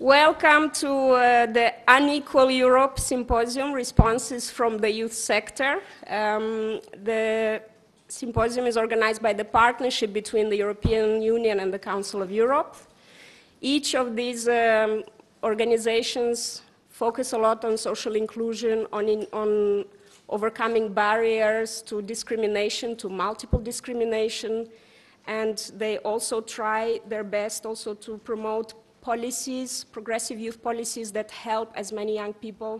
Welcome to the Unequal Europe Symposium, Responses from the Youth Sector. The symposium is organized by the partnership between the European Union and the Council of Europe. Each of these organizations focus a lot on social inclusion, on overcoming barriers to discrimination, to multiple discrimination, and they also try their best also to promote policies, progressive youth policies that help as many young people,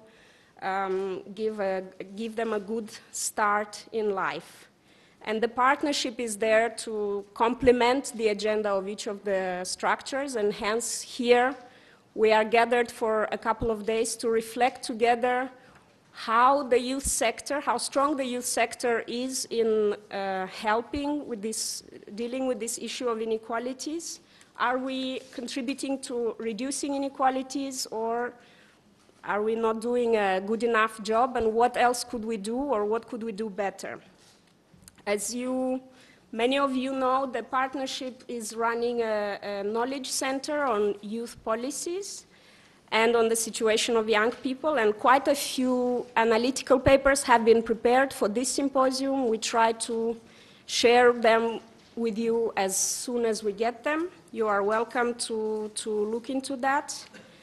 give them a good start in life. And the partnership is there to complement the agenda of each of the structures, and hence here we are gathered for a couple of days to reflect together how the youth sector, how strong the youth sector is in helping with this, dealing with this issue of inequalities. Are we contributing to reducing inequalities, or are we not doing a good enough job, and what else could we do, or what could we do better? As many of you know, the partnership is running a knowledge center on youth policies and on the situation of young people, and quite a few analytical papers have been prepared for this symposium. We try to share them with you as soon as we get them. You are welcome to look into that.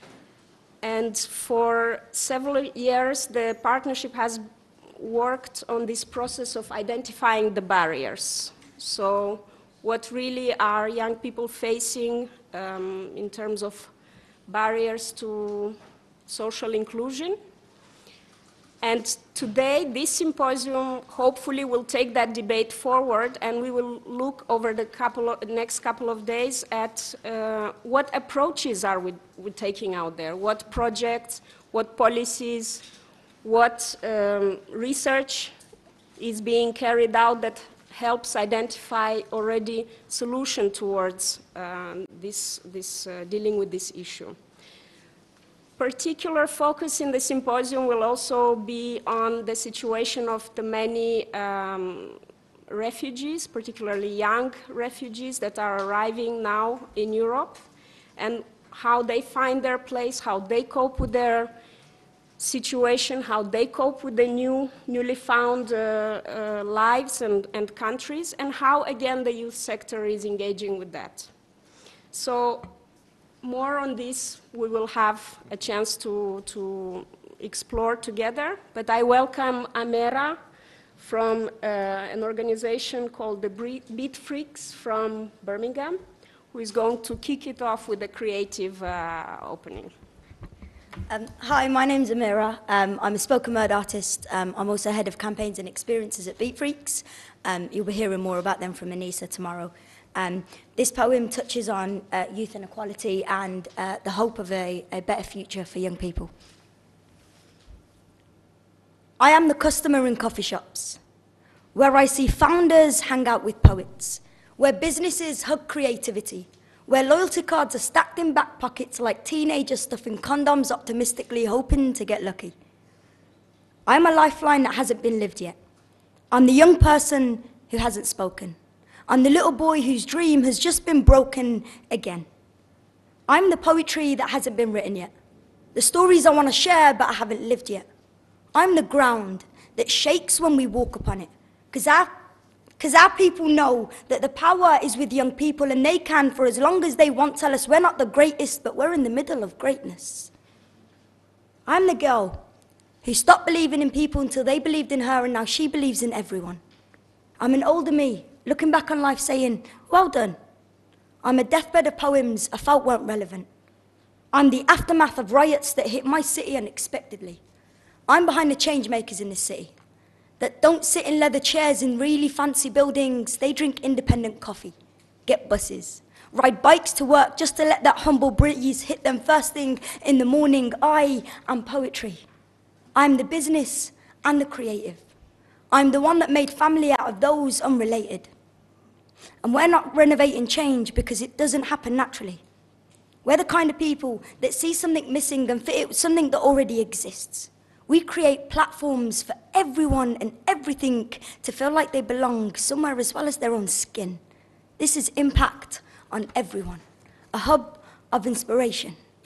And for several years, the partnership has worked on this process of identifying the barriers. So what really are young people facing in terms of barriers to social inclusion? And today, this symposium hopefully will take that debate forward, and we will look over the next couple of days at what approaches are we taking out there, what projects, what policies, what research is being carried out that helps identify already solution towards dealing with this issue. Particular focus in the symposium will also be on the situation of the many refugees, particularly young refugees that are arriving now in Europe, and how they find their place, how they cope with their situation, how they cope with the newly found lives and countries, and how, again, the youth sector is engaging with that. So more on this we will have a chance to explore together, but I welcome Amera from an organization called the Beat Freaks from Birmingham, who is going to kick it off with a creative opening. Hi, my name's Amira. I'm a spoken word artist. I'm also head of campaigns and experiences at Beat Freaks. You'll be hearing more about them from Anissa tomorrow. This poem touches on youth inequality and the hope of a better future for young people. I am the customer in coffee shops, where I see founders hang out with poets, where businesses hug creativity, where loyalty cards are stacked in back pockets like teenagers stuffing condoms optimistically hoping to get lucky. I'm a lifeline that hasn't been lived yet. I'm the young person who hasn't spoken. I'm the little boy whose dream has just been broken again. I'm the poetry that hasn't been written yet. The stories I want to share but I haven't lived yet. I'm the ground that shakes when we walk upon it. Because our people know that the power is with young people, and they can, for as long as they want, tell us we're not the greatest, but we're in the middle of greatness. I'm the girl who stopped believing in people until they believed in her, and now she believes in everyone. I'm an older me, looking back on life saying, well done. I'm a deathbed of poems I felt weren't relevant. I'm the aftermath of riots that hit my city unexpectedly. I'm behind the change makers in this city that don't sit in leather chairs in really fancy buildings. They drink independent coffee, get buses, ride bikes to work just to let that humble breeze hit them first thing in the morning. I am poetry. I'm the business and the creative. I'm the one that made family out of those unrelated. And we're not renovating change because it doesn't happen naturally. We're the kind of people that see something missing and fit it with something that already exists. We create platforms for everyone and everything to feel like they belong somewhere as well as their own skin. This is impact on everyone, a hub of inspiration.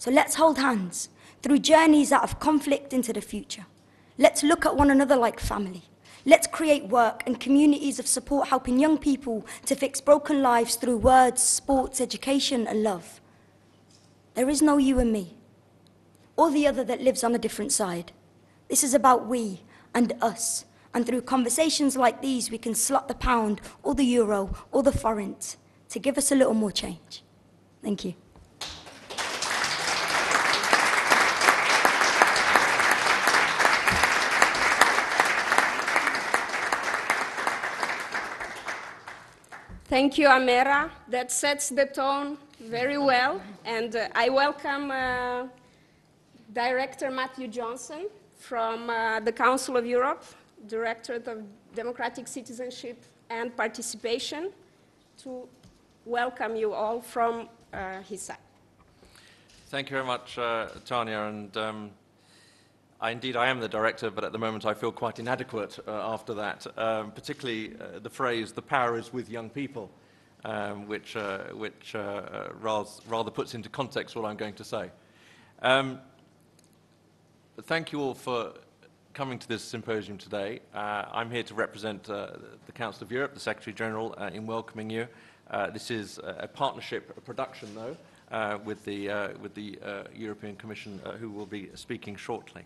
So let's hold hands through journeys out of conflict into the future. Let's look at one another like family. Let's create work and communities of support helping young people to fix broken lives through words, sports, education and love. There is no you and me, or the other that lives on a different side. This is about we and us, and through conversations like these we can slot the pound or the euro or the forint to give us a little more change. Thank you. Thank you, Amera. That sets the tone very well. And I welcome Director Matthew Johnson from the Council of Europe, Directorate of Democratic Citizenship and Participation, to welcome you all from his side. Thank you very much, Tanya. And indeed, I am the director, but at the moment I feel quite inadequate after that, particularly the phrase, the power is with young people, which rather puts into context what I'm going to say. Thank you all for coming to this symposium today. I'm here to represent the Council of Europe, the Secretary General, in welcoming you. This is a partnership, a production, though, with the European Commission, who will be speaking shortly.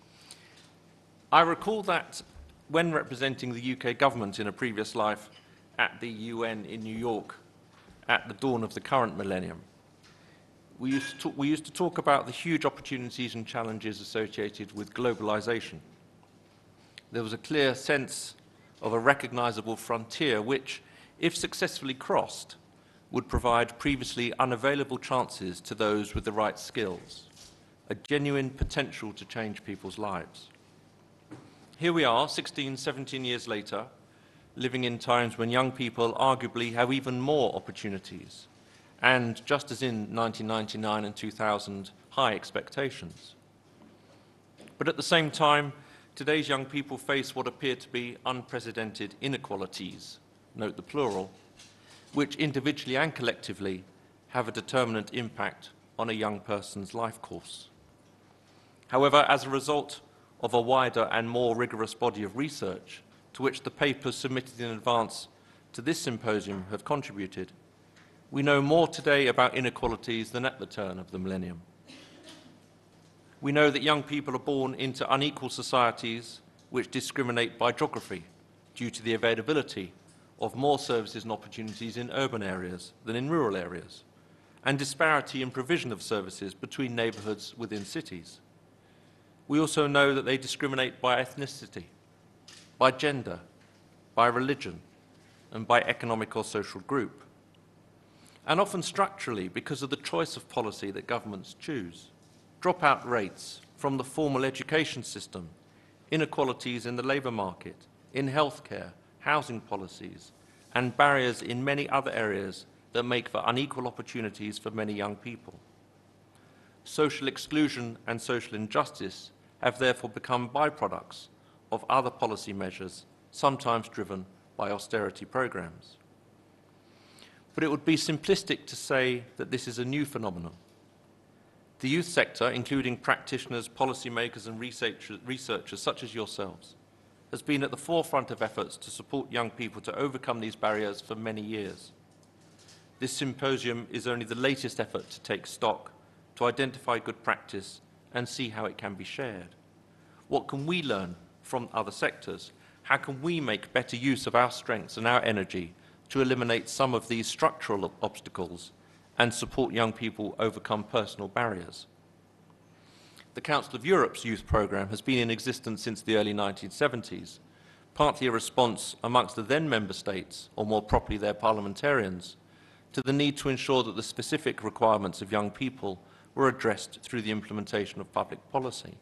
I recall that when representing the UK government in a previous life at the UN in New York at the dawn of the current millennium, we used to talk about the huge opportunities and challenges associated with globalization. There was a clear sense of a recognizable frontier which, if successfully crossed, would provide previously unavailable chances to those with the right skills, a genuine potential to change people's lives. Here we are, 16, 17 years later, living in times when young people arguably have even more opportunities, and, just as in 1999 and 2000, high expectations. But at the same time, today's young people face what appear to be unprecedented inequalities, note the plural, which individually and collectively have a determinant impact on a young person's life course. However, as a result of a wider and more rigorous body of research to which the papers submitted in advance to this symposium have contributed, we know more today about inequalities than at the turn of the millennium. We know that young people are born into unequal societies which discriminate by geography due to the availability of more services and opportunities in urban areas than in rural areas, and disparity in provision of services between neighbourhoods within cities. We also know that they discriminate by ethnicity, by gender, by religion, and by economic or social group, and often structurally because of the choice of policy that governments choose. Dropout rates from the formal education system, inequalities in the labour market, in healthcare, housing policies, and barriers in many other areas that make for unequal opportunities for many young people. Social exclusion and social injustice have therefore become byproducts of other policy measures, sometimes driven by austerity programs. But it would be simplistic to say that this is a new phenomenon. The youth sector, including practitioners, policymakers and researchers such as yourselves, has been at the forefront of efforts to support young people to overcome these barriers for many years. This symposium is only the latest effort to take stock, to identify good practice and see how it can be shared. What can we learn from other sectors? How can we make better use of our strengths and our energy to eliminate some of these structural obstacles and support young people overcome personal barriers? The Council of Europe's youth programme has been in existence since the early 1970s, partly a response amongst the then member states, or more properly their parliamentarians, to the need to ensure that the specific requirements of young people were addressed through the implementation of public policy.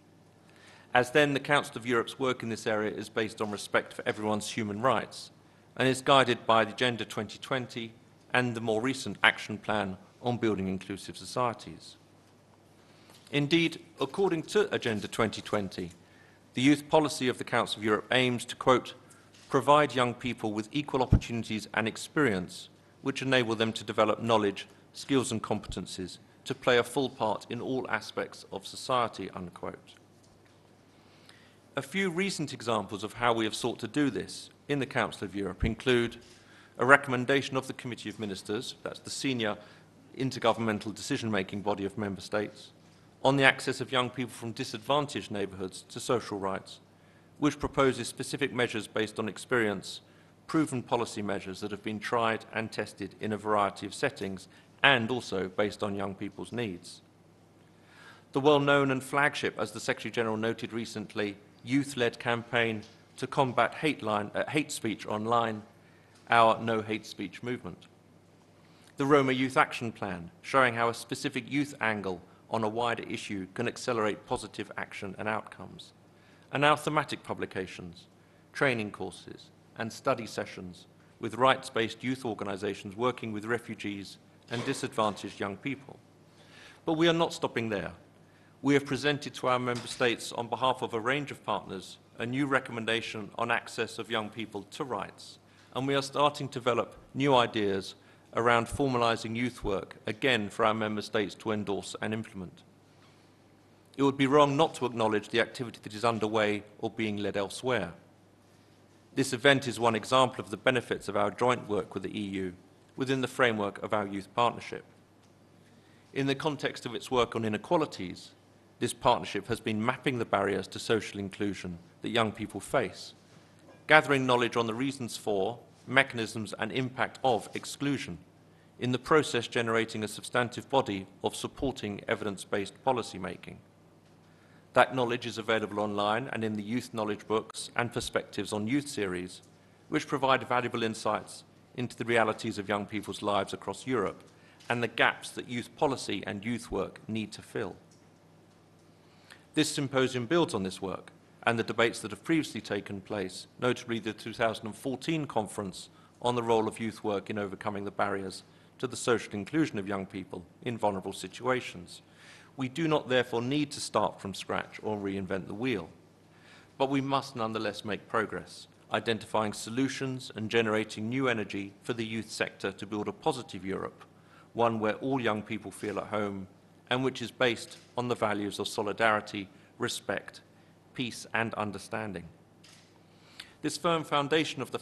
As then, the Council of Europe's work in this area is based on respect for everyone's human rights and is guided by the Agenda 2020 and the more recent Action Plan on Building Inclusive Societies. Indeed, according to Agenda 2020, the youth policy of the Council of Europe aims to, quote, provide young people with equal opportunities and experience which enable them to develop knowledge, skills and competencies to play a full part in all aspects of society, unquote. A few recent examples of how we have sought to do this in the Council of Europe include a recommendation of the Committee of Ministers, that's the senior intergovernmental decision-making body of member states, on the access of young people from disadvantaged neighbourhoods to social rights, which proposes specific measures based on experience, proven policy measures that have been tried and tested in a variety of settings, and also based on young people's needs. The well-known and flagship, as the Secretary-General noted recently, youth-led campaign to combat hate speech online, our No Hate Speech movement. The Roma Youth Action Plan, showing how a specific youth angle on a wider issue can accelerate positive action and outcomes. And our thematic publications, training courses, and study sessions with rights-based youth organisations working with refugees and disadvantaged young people. But we are not stopping there. We have presented to our member states on behalf of a range of partners a new recommendation on access of young people to rights, and we are starting to develop new ideas around formalising youth work, again for our member states to endorse and implement. It would be wrong not to acknowledge the activity that is underway or being led elsewhere. This event is one example of the benefits of our joint work with the EU within the framework of our youth partnership. In the context of its work on inequalities, this partnership has been mapping the barriers to social inclusion that young people face, gathering knowledge on the reasons for, mechanisms and impact of exclusion, in the process generating a substantive body of supporting evidence-based policy making. That knowledge is available online and in the Youth Knowledge Books and Perspectives on Youth series, which provide valuable insights into the realities of young people's lives across Europe and the gaps that youth policy and youth work need to fill. This symposium builds on this work and the debates that have previously taken place, notably the 2014 conference on the role of youth work in overcoming the barriers to the social inclusion of young people in vulnerable situations. We do not therefore need to start from scratch or reinvent the wheel, but we must nonetheless make progress, identifying solutions and generating new energy for the youth sector to build a positive Europe, one where all young people feel at home and which is based on the values of solidarity, respect, peace and understanding. This firm understanding of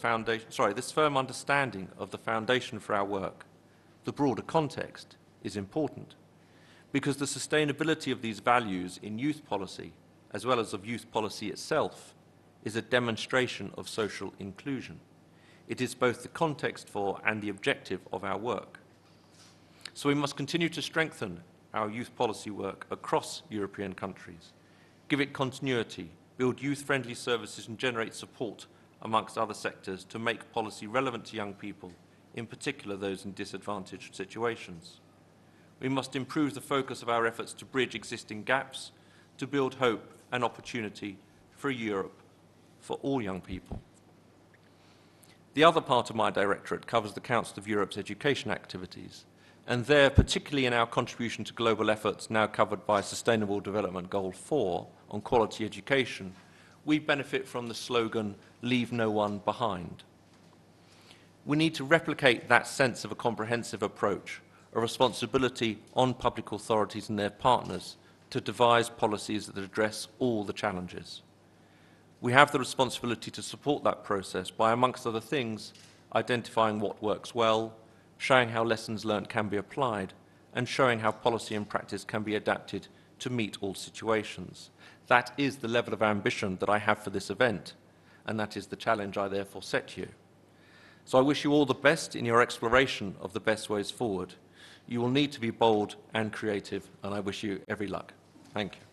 the foundation for our work, the broader context, is important because the sustainability of these values in youth policy, as well as of youth policy itself, is a demonstration of social inclusion. It is both the context for and the objective of our work. So we must continue to strengthen our youth policy work across European countries, give it continuity, build youth-friendly services and generate support amongst other sectors to make policy relevant to young people, in particular those in disadvantaged situations. We must improve the focus of our efforts to bridge existing gaps, to build hope and opportunity for Europe for all young people. The other part of my directorate covers the Council of Europe's education activities, and there, particularly in our contribution to global efforts now covered by Sustainable Development Goal 4 on quality education, we benefit from the slogan, "Leave no one behind." We need to replicate that sense of a comprehensive approach, a responsibility on public authorities and their partners to devise policies that address all the challenges. We have the responsibility to support that process by, amongst other things, identifying what works well, showing how lessons learned can be applied, and showing how policy and practice can be adapted to meet all situations. That is the level of ambition that I have for this event, and that is the challenge I therefore set you. So I wish you all the best in your exploration of the best ways forward. You will need to be bold and creative, and I wish you every luck. Thank you.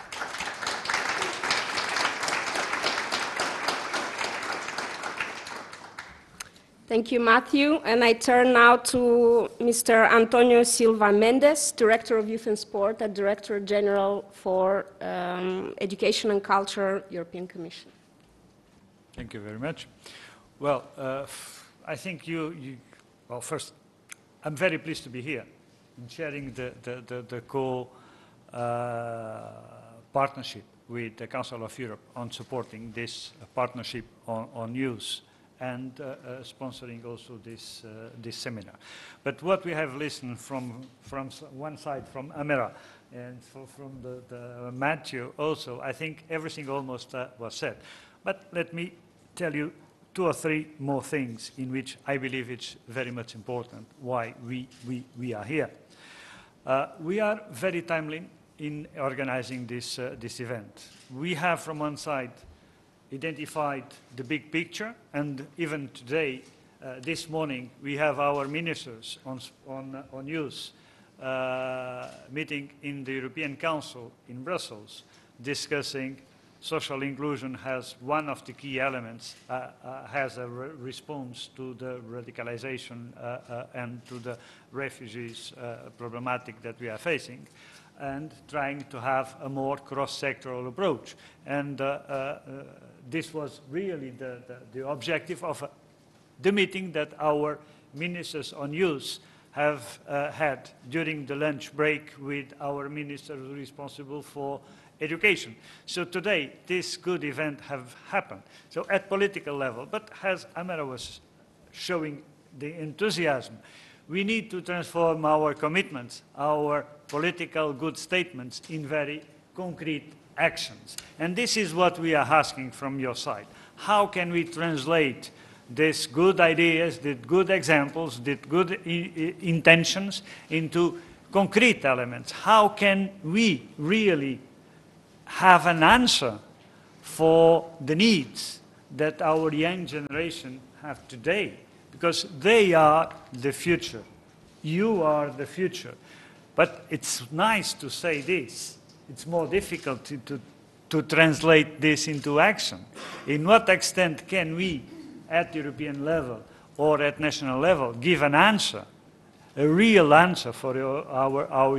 Thank you, Matthew. And I turn now to Mr. Antonio Silva Mendes, Director of Youth and Sport and Director General for Education and Culture, European Commission. Thank you very much. Well, I think well, first, I'm very pleased to be here and sharing the co-partnership with the Council of Europe on supporting this partnership on youth and sponsoring also this seminar. But what we have listened from one side, from Amira, and from the Matthew also, I think everything almost was said. But let me tell you 2 or 3 more things in which I believe it's very much important why we are here. We are very timely in organizing this event. We have from one side identified the big picture, and even today, this morning, we have our ministers on youth meeting in the European Council in Brussels, discussing social inclusion as one of the key elements, has a response to the radicalization and to the refugees problematic that we are facing, and trying to have a more cross-sectoral approach. And this was really the objective of the meeting that our ministers on youth have had during the lunch break with our minister responsible for education. So today, this good event have happened. So at political level, but as Amira was showing the enthusiasm, we need to transform our commitments, our political good statements in very concrete actions. And this is what we are asking from your side. How can we translate these good ideas, these good examples, these good intentions into concrete elements? How can we really have an answer for the needs that our young generation have today? Because they are the future. You are the future. But it's nice to say this. It's more difficult to translate this into action. In what extent can we, at European level or at national level, give an answer, a real answer for our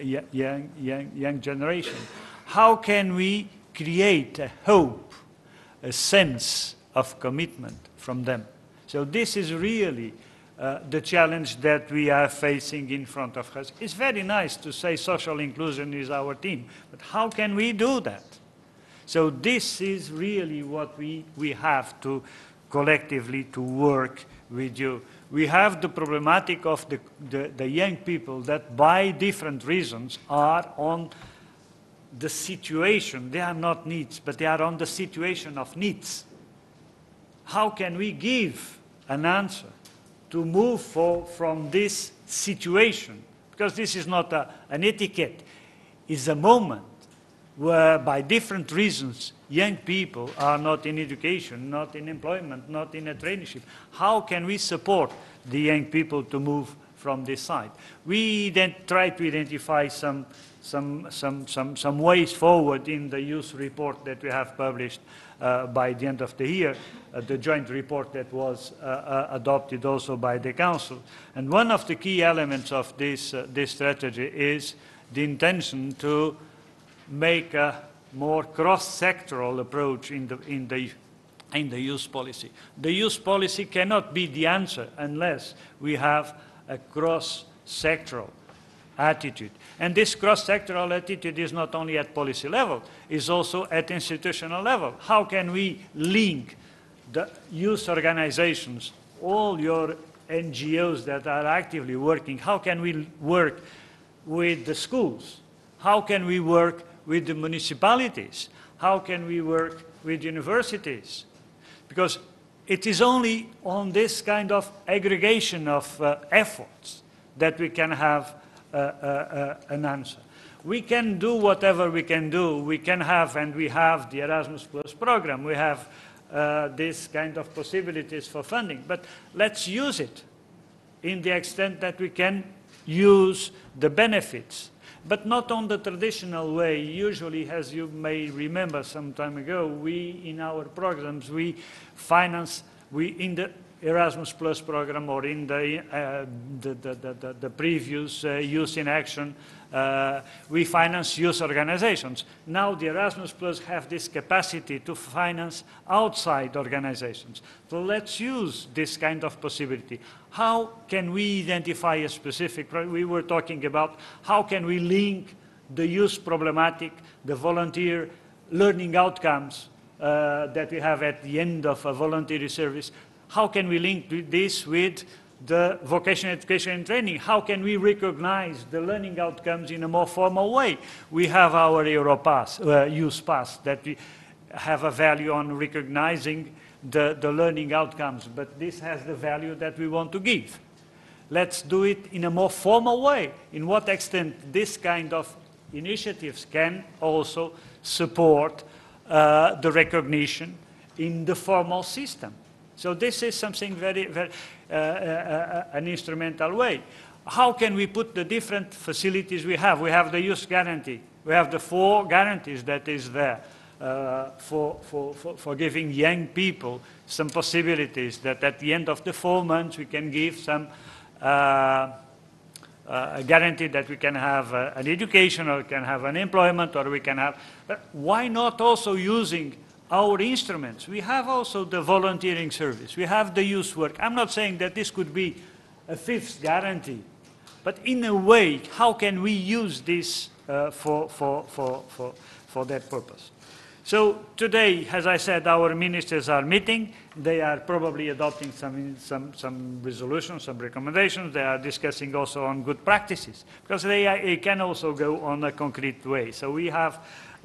young generation? How can we create a hope, a sense of commitment from them? So this is really the challenge that we are facing in front of us. It's very nice to say social inclusion is our theme, but how can we do that? So this is really what we have to collectively to work with you. We have the problematic of the young people that by different reasons are on the situation. They are not needs, but they are on the situation of needs. How can we give an answer to move from this situation? Because this is not an etiquette. It's a moment where, by different reasons, young people are not in education, not in employment, not in a traineeship. How can we support the young people to move from this side? We then try to identify some ways forward in the youth report that we have published by the end of the year, the joint report that was adopted also by the Council. And one of the key elements of this strategy is the intention to make a more cross-sectoral approach in the youth policy. The youth policy cannot be the answer unless we have a cross-sectoral attitude. And this cross-sectoral attitude is not only at policy level, it's also at institutional level. How can we link the youth organizations, all your NGOs that are actively working, how can we work with the schools? How can we work with the municipalities? How can we work with universities? Because it is only on this kind of aggregation of efforts that we can have an answer. We can do whatever we can do. We can have, and we have, the Erasmus Plus program. We have this kind of possibilities for funding. But let's use it in the extent that we can use the benefits. But not on the traditional way. Usually, as you may remember some time ago, we, in our programs, we finance, in the Erasmus Plus program or in the previous Youth in Action, we finance youth organizations. Now the Erasmus Plus have this capacity to finance outside organizations. So let's use this kind of possibility. How can we identify a specific, we were talking about how can we link the youth problematic, the volunteer learning outcomes that we have at the end of a voluntary service. How can we link this with the vocational education and training? How can we recognize the learning outcomes in a more formal way? We have our Europass, Youth Pass, that we have a value on recognizing the learning outcomes, but this has the value that we want to give. Let's do it in a more formal way. In what extent this kind of initiatives can also support the recognition in the formal system. So this is something very, very an instrumental way. How can we put the different facilities we have? We have the youth guarantee. We have the 4 guarantees that is there for giving young people some possibilities that at the end of the 4 months we can give some a guarantee that we can have an education, or we can have an employment, or we can have... But why not also using our instruments? We have also the volunteering service. We have the youth work. I'm not saying that this could be a 5th guarantee, but in a way, how can we use this for that purpose? So today, as I said, our ministers are meeting. They are probably adopting some resolutions, some recommendations. They are discussing also on good practices, because they can also go on a concrete way. So we have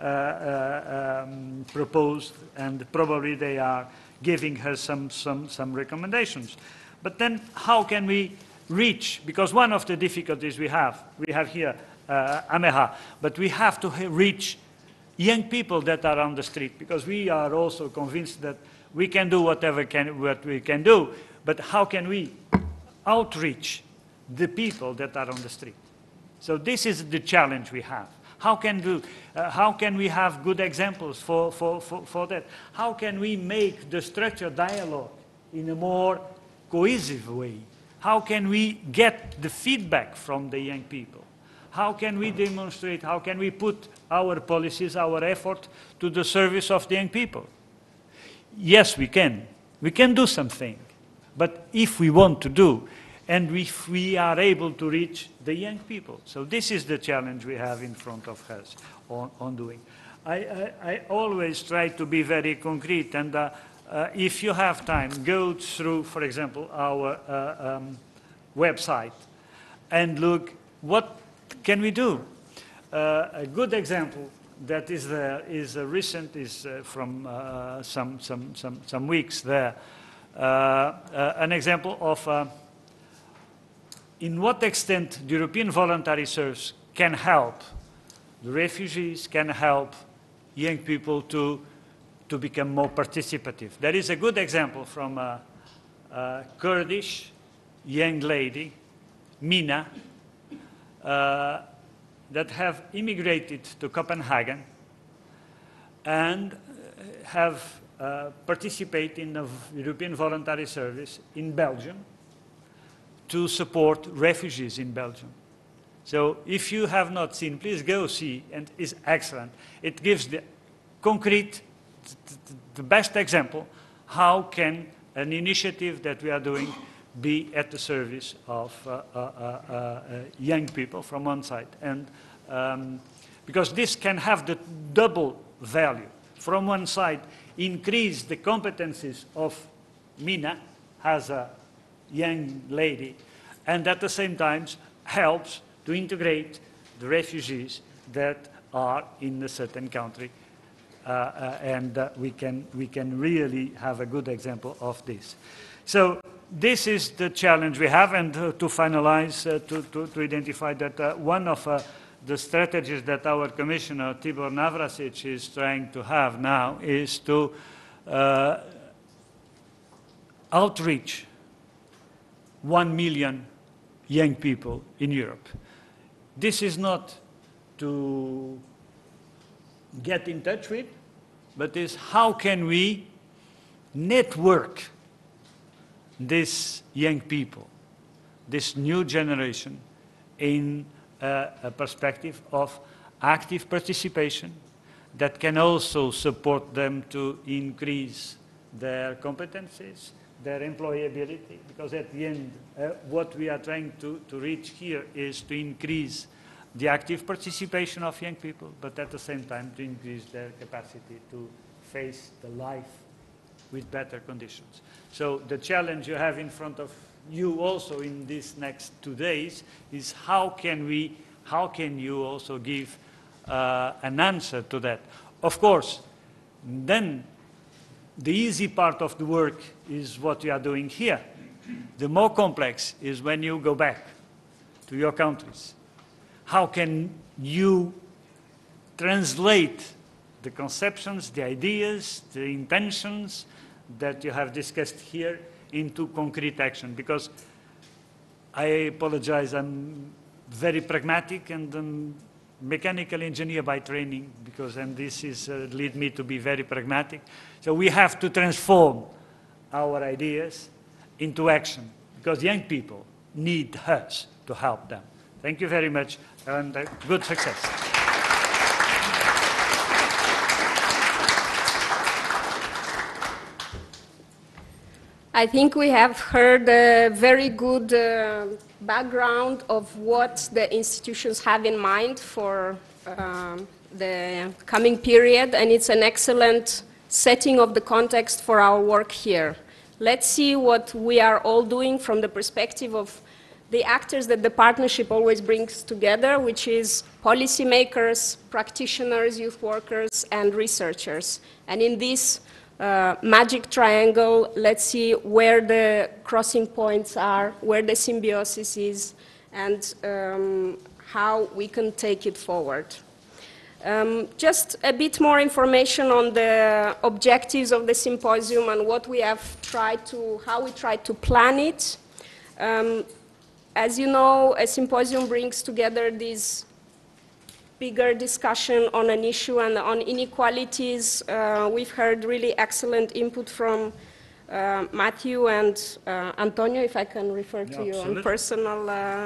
proposed, and probably they are giving her some recommendations. But then how can we reach? Because one of the difficulties we have here AMEHA, but we have to reach young people that are on the street, because we are also convinced that we can do what we can do, but how can we outreach the people that are on the street? So this is the challenge we have. How can we have good examples for that? How can we make the structured dialogue in a more cohesive way? How can we get the feedback from the young people? How can we demonstrate, how can we put our policies, our effort to the service of the young people? Yes, we can. We can do something. But if we want to do, and if we are able to reach the young people. So this is the challenge we have in front of us on doing. I always try to be very concrete, and if you have time, go through, for example, our website and look what can we do. A good example that is there is from some weeks there. An example of in what extent the European Voluntary Service can help the refugees, can help young people to become more participative. There is a good example from a Kurdish young lady, Mina, that have immigrated to Copenhagen and have participated in the European Voluntary Service in Belgium to support refugees in Belgium. So if you have not seen, please go see, and it's excellent. It gives the concrete, the best example, how can an initiative that we are doing be at the service of young people from one side. And because this can have the double value. From one side, increase the competencies of Mina as a young lady, and at the same time helps to integrate the refugees that are in a certain country. We can really have a good example of this. So this is the challenge we have, and to finalize, to identify that one of the strategies that our Commissioner Tibor Navracsics is trying to have now is to outreach 1 million young people in Europe. This is not to get in touch with, but is how can we network these young people, this new generation, in a perspective of active participation that can also support them to increase their competencies, their employability, because at the end, what we are trying to reach here is to increase the active participation of young people, but at the same time to increase their capacity to face the life with better conditions. So the challenge you have in front of you also in these next 2 days is how can you also give an answer to that? Of course, then the easy part of the work is what you are doing here. The more complex is when you go back to your countries. How can you translate the conceptions, the ideas, the intentions that you have discussed here into concrete action? Because I apologize, I'm very pragmatic and mechanical engineer by training, and this is lead me to be very pragmatic. So we have to transform our ideas into action, because young people need us to help them. Thank you very much, and good success. I think we have heard a very good background of what the institutions have in mind for the coming period, and it's an excellent setting of the context for our work here. Let's see what we are all doing from the perspective of the actors that the partnership always brings together, which is policymakers, practitioners, youth workers, and researchers. And in this magic triangle, let's see where the crossing points are, where the symbiosis is, and how we can take it forward. Just a bit more information on the objectives of the symposium and what we have tried to, how we tried to plan it. As you know, a symposium brings together this bigger discussion on an issue, and on inequalities. We've heard really excellent input from Matthew and Antonio, if I can refer to you on personal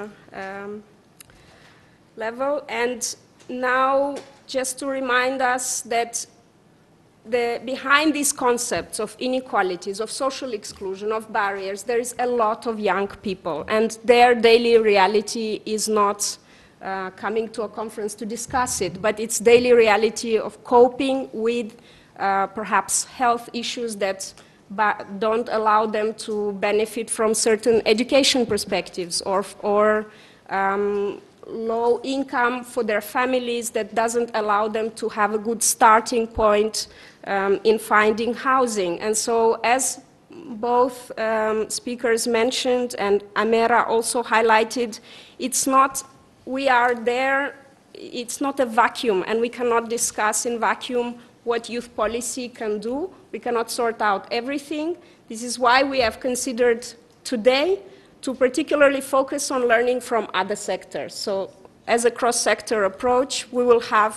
level. And now, just to remind us that behind these concepts of inequalities, of social exclusion, of barriers, there is a lot of young people, and their daily reality is not coming to a conference to discuss it, but it's daily reality of coping with perhaps health issues that don't allow them to benefit from certain education perspectives, or low income for their families that doesn't allow them to have a good starting point in finding housing. And so, as both speakers mentioned and Amera also highlighted, it's not, we are there, it's not a vacuum, and we cannot discuss in vacuum what youth policy can do. We cannot sort out everything. This is why we have considered today to particularly focus on learning from other sectors. So as a cross-sector approach, we will have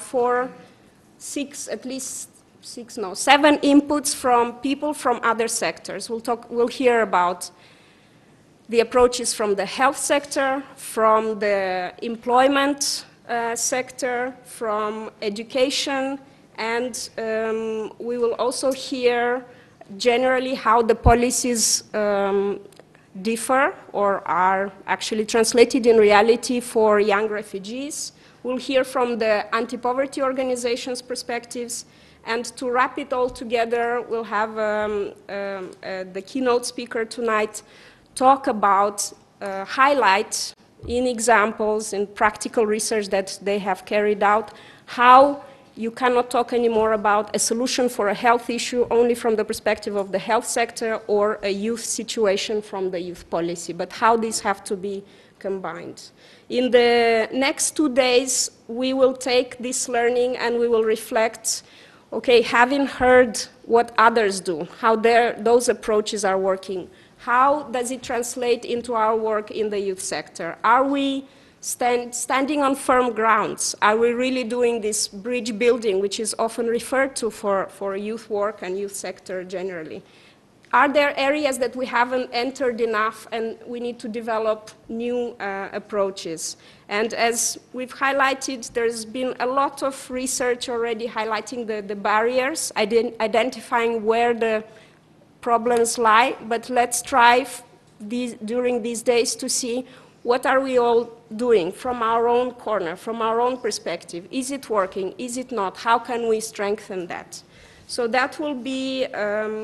seven inputs from people from other sectors. We'll hear about the approaches from the health sector, from the employment sector, from education, and we will also hear generally how the policies differ or are actually translated in reality for young refugees. We'll hear from the anti-poverty organizations' perspectives, and to wrap it all together, we'll have the keynote speaker tonight talk about, highlight in examples, in practical research that they have carried out, how you cannot talk anymore about a solution for a health issue only from the perspective of the health sector or a youth situation from the youth policy, but how these have to be combined. In the next 2 days, we will take this learning and we will reflect, okay, having heard what others do, how those approaches are working, how does it translate into our work in the youth sector? Are we standing on firm grounds? Are we really doing this bridge building, which is often referred to for youth work and youth sector generally? Are there areas that we haven't entered enough and we need to develop new approaches? And as we've highlighted, there's been a lot of research already highlighting the barriers, identifying where the problems lie, but let's try during these days to see what are we all doing from our own corner, from our own perspective. Is it working? Is it not? How can we strengthen that? So that will be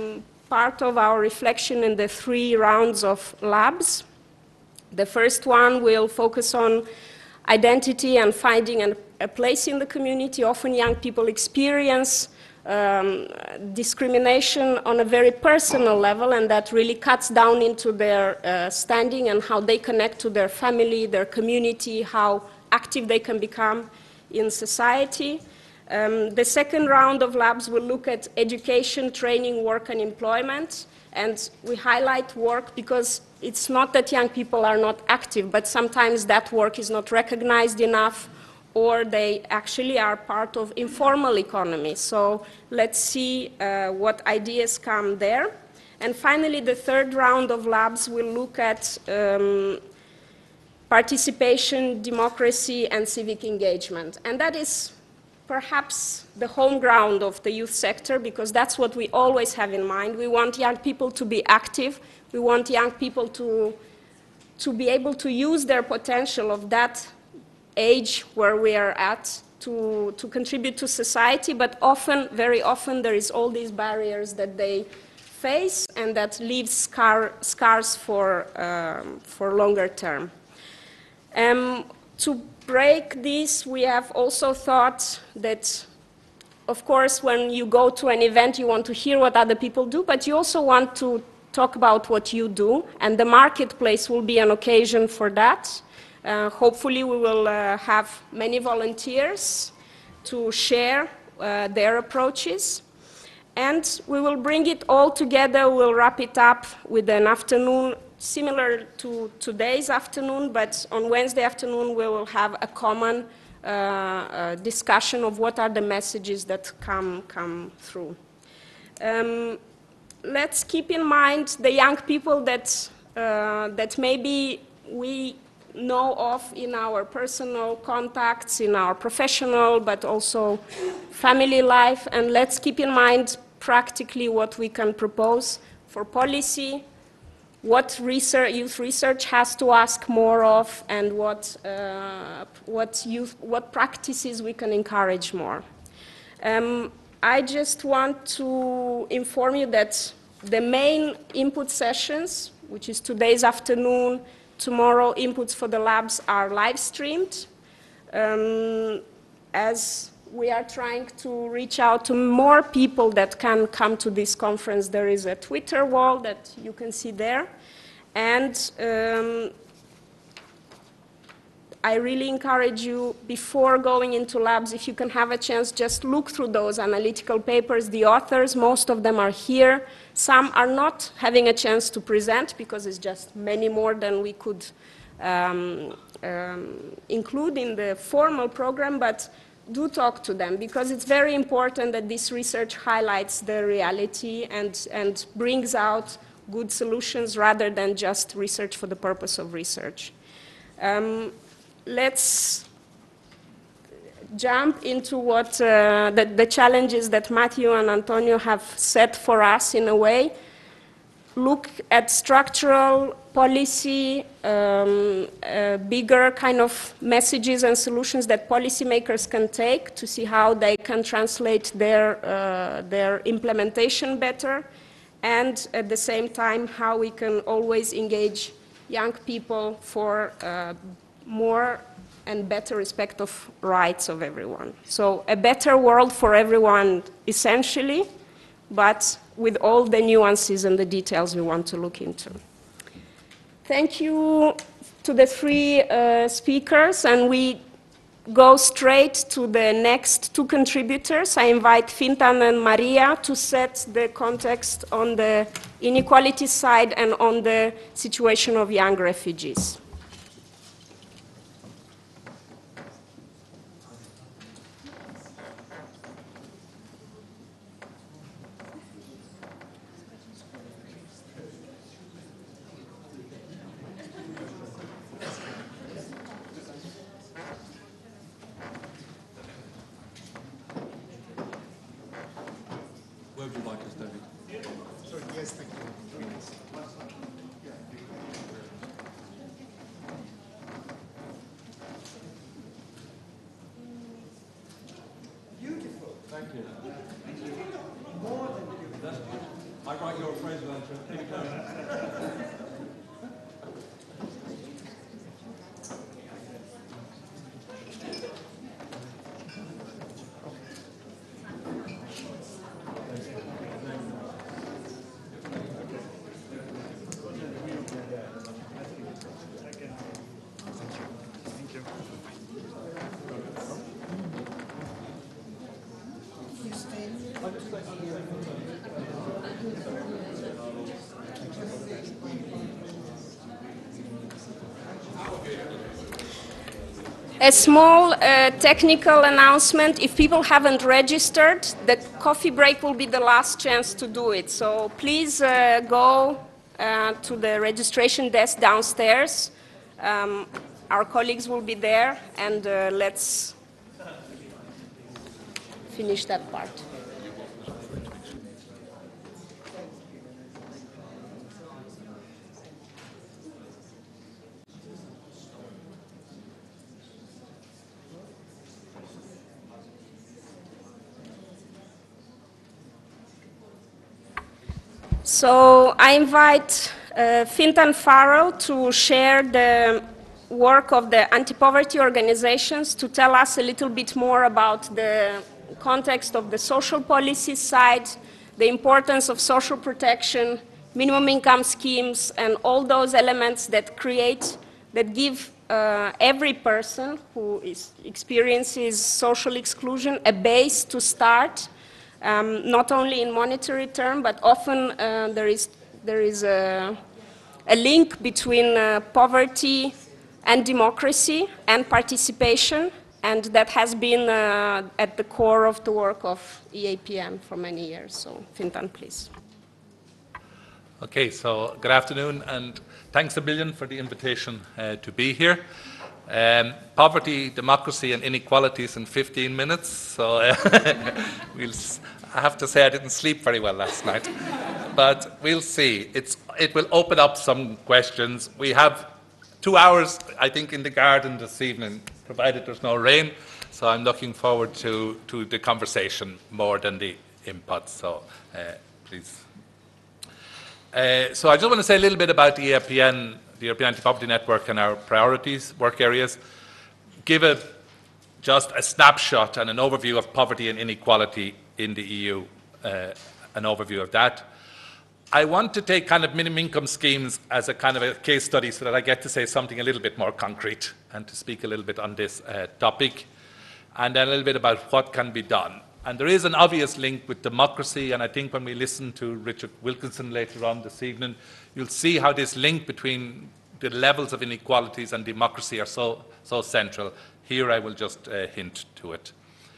part of our reflection in the 3 rounds of labs. The first one will focus on identity and finding a place in the community. Often young people experience discrimination on a very personal level, and that really cuts down into their standing and how they connect to their family, their community, how active they can become in society. The second round of labs will look at education, training, work, and employment. And we highlight work because it's not that young people are not active, but sometimes that work is not recognized enough, or they actually are part of informal economy. So let's see what ideas come there. And finally, the third round of labs will look at participation, democracy, and civic engagement. And that is perhaps the home ground of the youth sector, because that's what we always have in mind. We want young people to be active. We want young people to be able to use their potential of that age where we are at to contribute to society, but often, very often, there is all these barriers that they face and that leave scars for longer term. To break this, we have also thought that, of course, when you go to an event, you want to hear what other people do, but you also want to talk about what you do, and the marketplace will be an occasion for that. Hopefully, we will have many volunteers to share their approaches, and we will bring it all together. We'll wrap it up with an afternoon similar to today's afternoon, but on Wednesday afternoon we will have a common discussion of what are the messages that come through. Let's keep in mind the young people that maybe we know of in our personal contacts, in our professional, but also family life, and let's keep in mind practically what we can propose for policy, what youth research has to ask more of, and what practices we can encourage more. I just want to inform you that the main input sessions, which is today's afternoon, tomorrow inputs for the labs, are live streamed. As we are trying to reach out to more people that can come to this conference, there is a Twitter wall that you can see there. And I really encourage you, before going into labs, if you can have a chance, just look through those analytical papers. The authors, most of them are here. Some are not having a chance to present because it's just many more than we could include in the formal program, but do talk to them, because it's very important that this research highlights the reality and brings out good solutions rather than just research for the purpose of research. Let's jump into what the challenges that Matthew and Antonio have set for us in a way. Look at structural policy, bigger kind of messages and solutions that policymakers can take to see how they can translate their implementation better, and at the same time how we can always engage young people for more and better respect of rights of everyone. So a better world for everyone, essentially, but with all the nuances and the details we want to look into. Thank you to the 3 speakers, and we go straight to the next 2 contributors. I invite Fintan and Maria to set the context on the inequality side and on the situation of young refugees. Where would you like us, David? Sorry, yes, thank you. Beautiful. Thank you. More than beautiful. That's good. I write your appraisal entry. A small technical announcement. If people haven't registered, the coffee break will be the last chance to do it. So please go to the registration desk downstairs. Our colleagues will be there, and let's finish that part. So I invite Fintan Farrell to share the work of the anti-poverty organizations, to tell us a little bit more about the context of the social policy side, the importance of social protection, minimum income schemes, and all those elements that give every person who experiences social exclusion a base to start. Not only in monetary terms, but often there is a link between poverty and democracy and participation, and that has been at the core of the work of EAPN for many years. So, Fintan, please. Okay, so good afternoon, and thanks a million for the invitation to be here. Poverty, democracy, and inequalities in 15 minutes. So I have to say I didn't sleep very well last night, but we'll see. It will open up some questions. We have 2 hours, I think, in the garden this evening, provided there's no rain. So I'm looking forward to the conversation more than the input. So please. So I just want to say a little bit about the EAPN, the European Anti-Poverty Network, and our priorities, work areas. Give just a snapshot and an overview of poverty and inequality in the EU, an overview of that. I want to take kind of minimum income schemes as a kind of a case study so that I get to say something a little bit more concrete and to speak a little bit on this topic, and then a little bit about what can be done. And there is an obvious link with democracy, and I think when we listen to Richard Wilkinson later on this evening, you'll see how this link between the levels of inequalities and democracy are so central. Here I will just hint to it.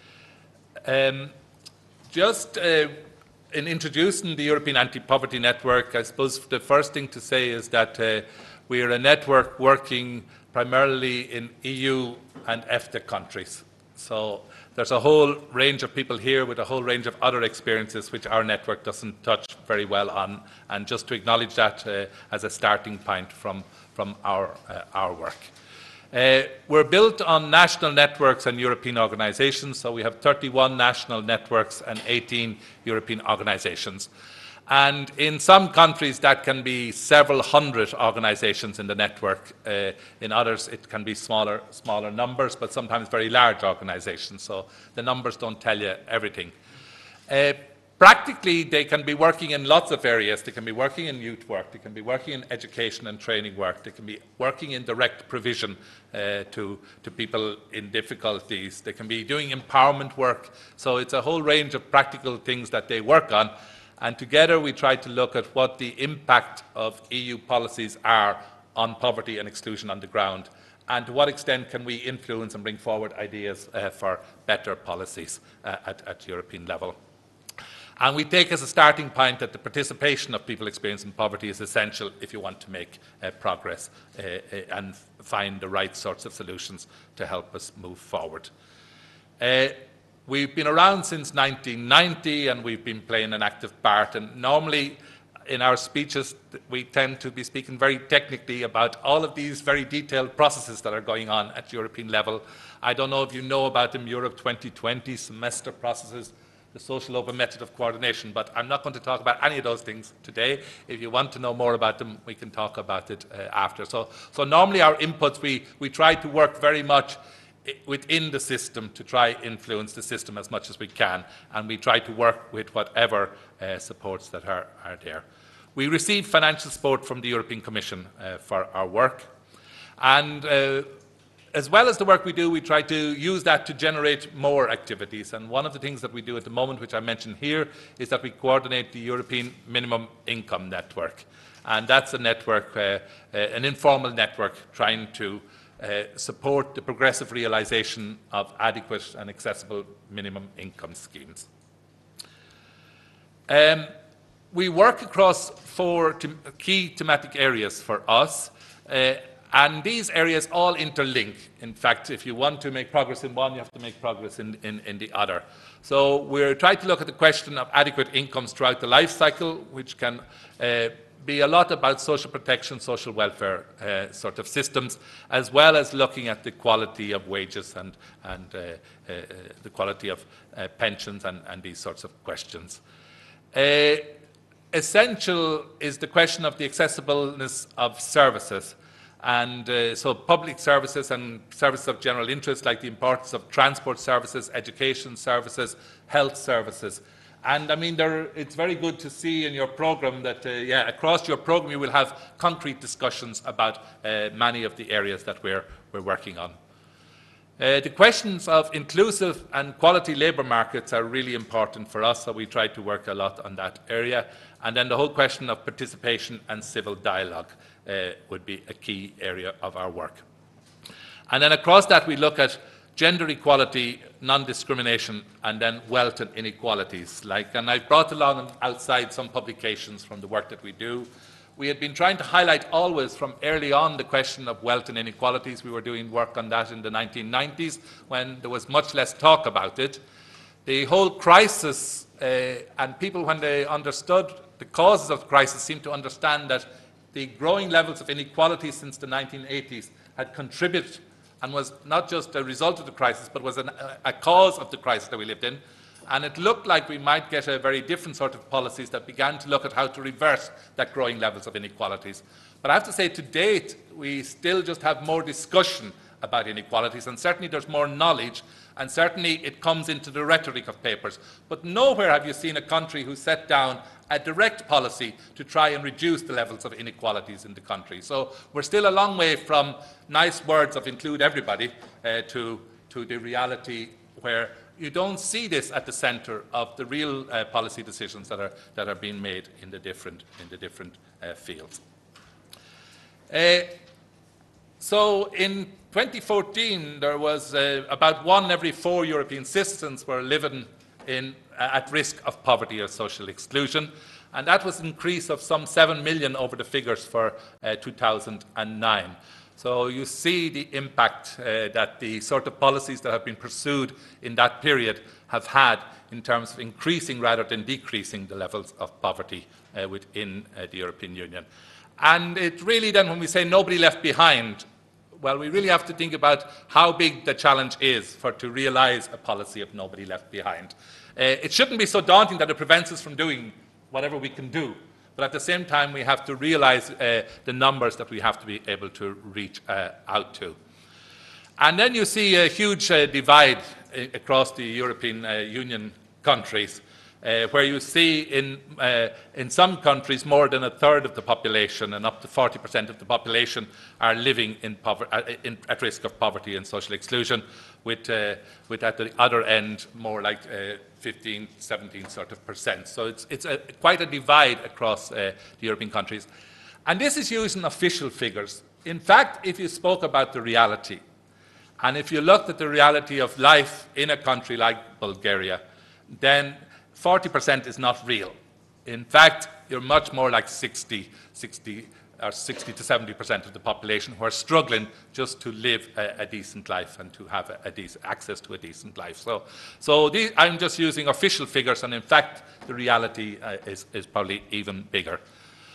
In introducing the European Anti-Poverty Network, I suppose the first thing to say is that we are a network working primarily in EU and EFTA countries. So there's a whole range of people here with a whole range of other experiences which our network doesn't touch very well on, and just to acknowledge that as a starting point from our work. We're built on national networks and European organizations, so we have 31 national networks and 18 European organizations. And in some countries that can be several hundred organizations in the network. In others it can be smaller numbers, but sometimes very large organizations, so the numbers don't tell you everything. Practically, they can be working in lots of areas. They can be working in youth work, they can be working in education and training work, they can be working in direct provision to people in difficulties, they can be doing empowerment work. So it's a whole range of practical things that they work on, and together we try to look at what the impact of EU policies are on poverty and exclusion on the ground, and to what extent can we influence and bring forward ideas for better policies at European level. And we take as a starting point that the participation of people experiencing poverty is essential if you want to make progress and find the right sorts of solutions to help us move forward. We've been around since 1990, and we've been playing an active part. And normally in our speeches, we tend to be speaking very technically about all of these very detailed processes that are going on at European level. I don't know if you know about them, Europe 2020 semester processes. the social open method of coordination. But I'm not going to talk about any of those things today. If you want to know more about them, we can talk about it after. So normally our inputs, we try to work very much within the system to try influence the system as much as we can, and we try to work with whatever supports that are there. We receive financial support from the European Commission for our work, and as well as the work we do, we try to use that to generate more activities. And one of the things that we do at the moment, which I mentioned here, is that we coordinate the European Minimum Income Network. And that's a network, an informal network, trying to support the progressive realization of adequate and accessible minimum income schemes. We work across 4 key thematic areas for us, and these areas all interlink. In fact, if you want to make progress in one, you have to make progress in the other. So we're trying to look at the question of adequate incomes throughout the life cycle, which can be a lot about social protection, social welfare sort of systems, as well as looking at the quality of wages and the quality of pensions and these sorts of questions. Essential is the question of the accessibleness of services. And so public services and services of general interest, like the importance of transport services, education services, health services. And I mean, it's very good to see in your program that, across your program you will have concrete discussions about many of the areas that we're working on. The questions of inclusive and quality labour markets are really important for us, so we try to work a lot on that area. And then the whole question of participation and civil dialogue would be a key area of our work. And then across that we look at gender equality, non-discrimination, and then wealth and inequalities. And I've brought along outside some publications from the work that we do. We had been trying to highlight always from early on the question of wealth and inequalities. We were doing work on that in the 1990s when there was much less talk about it. The whole crisis, and people when they understood the causes of the crisis seemed to understand that the growing levels of inequality since the 1980s had contributed and was not just a result of the crisis, but was a cause of the crisis that we lived in. And it looked like we might get a very different sort of policies that began to look at how to reverse that growing levels of inequalities. But I have to say, to date, we still just have more discussion about inequalities, and certainly there's more knowledge, and certainly it comes into the rhetoric of papers. But nowhere have you seen a country who set down a direct policy to try and reduce the levels of inequalities in the country. So we're still a long way from nice words of include everybody to the reality where you don't see this at the centre of the real policy decisions that are being made in the different fields. So in 2014, there was about 1 in every 4 European citizens were living at risk of poverty or social exclusion, and that was an increase of some 7 million over the figures for 2009. So you see the impact that the sort of policies that have been pursued in that period have had in terms of increasing rather than decreasing the levels of poverty within the European Union. And it really then, when we say nobody left behind, well, we really have to think about how big the challenge is to realise a policy of nobody left behind. It shouldn't be so daunting that it prevents us from doing whatever we can do. But at the same time, we have to realise the numbers that we have to be able to reach out to. And then you see a huge divide across the European Union countries, where you see in some countries more than a third of the population and up to 40% of the population are living at risk of poverty and social exclusion, with at the other end more like 15, 17 sort of percent. So it's quite a divide across the European countries. And this is using official figures. In fact, if you spoke about the reality, and if you looked at the reality of life in a country like Bulgaria, then 40% is not real. In fact, you're much more like 60 to 70% of the population who are struggling just to live a decent life and to have access to a decent life. So I'm just using official figures, and in fact, the reality is probably even bigger.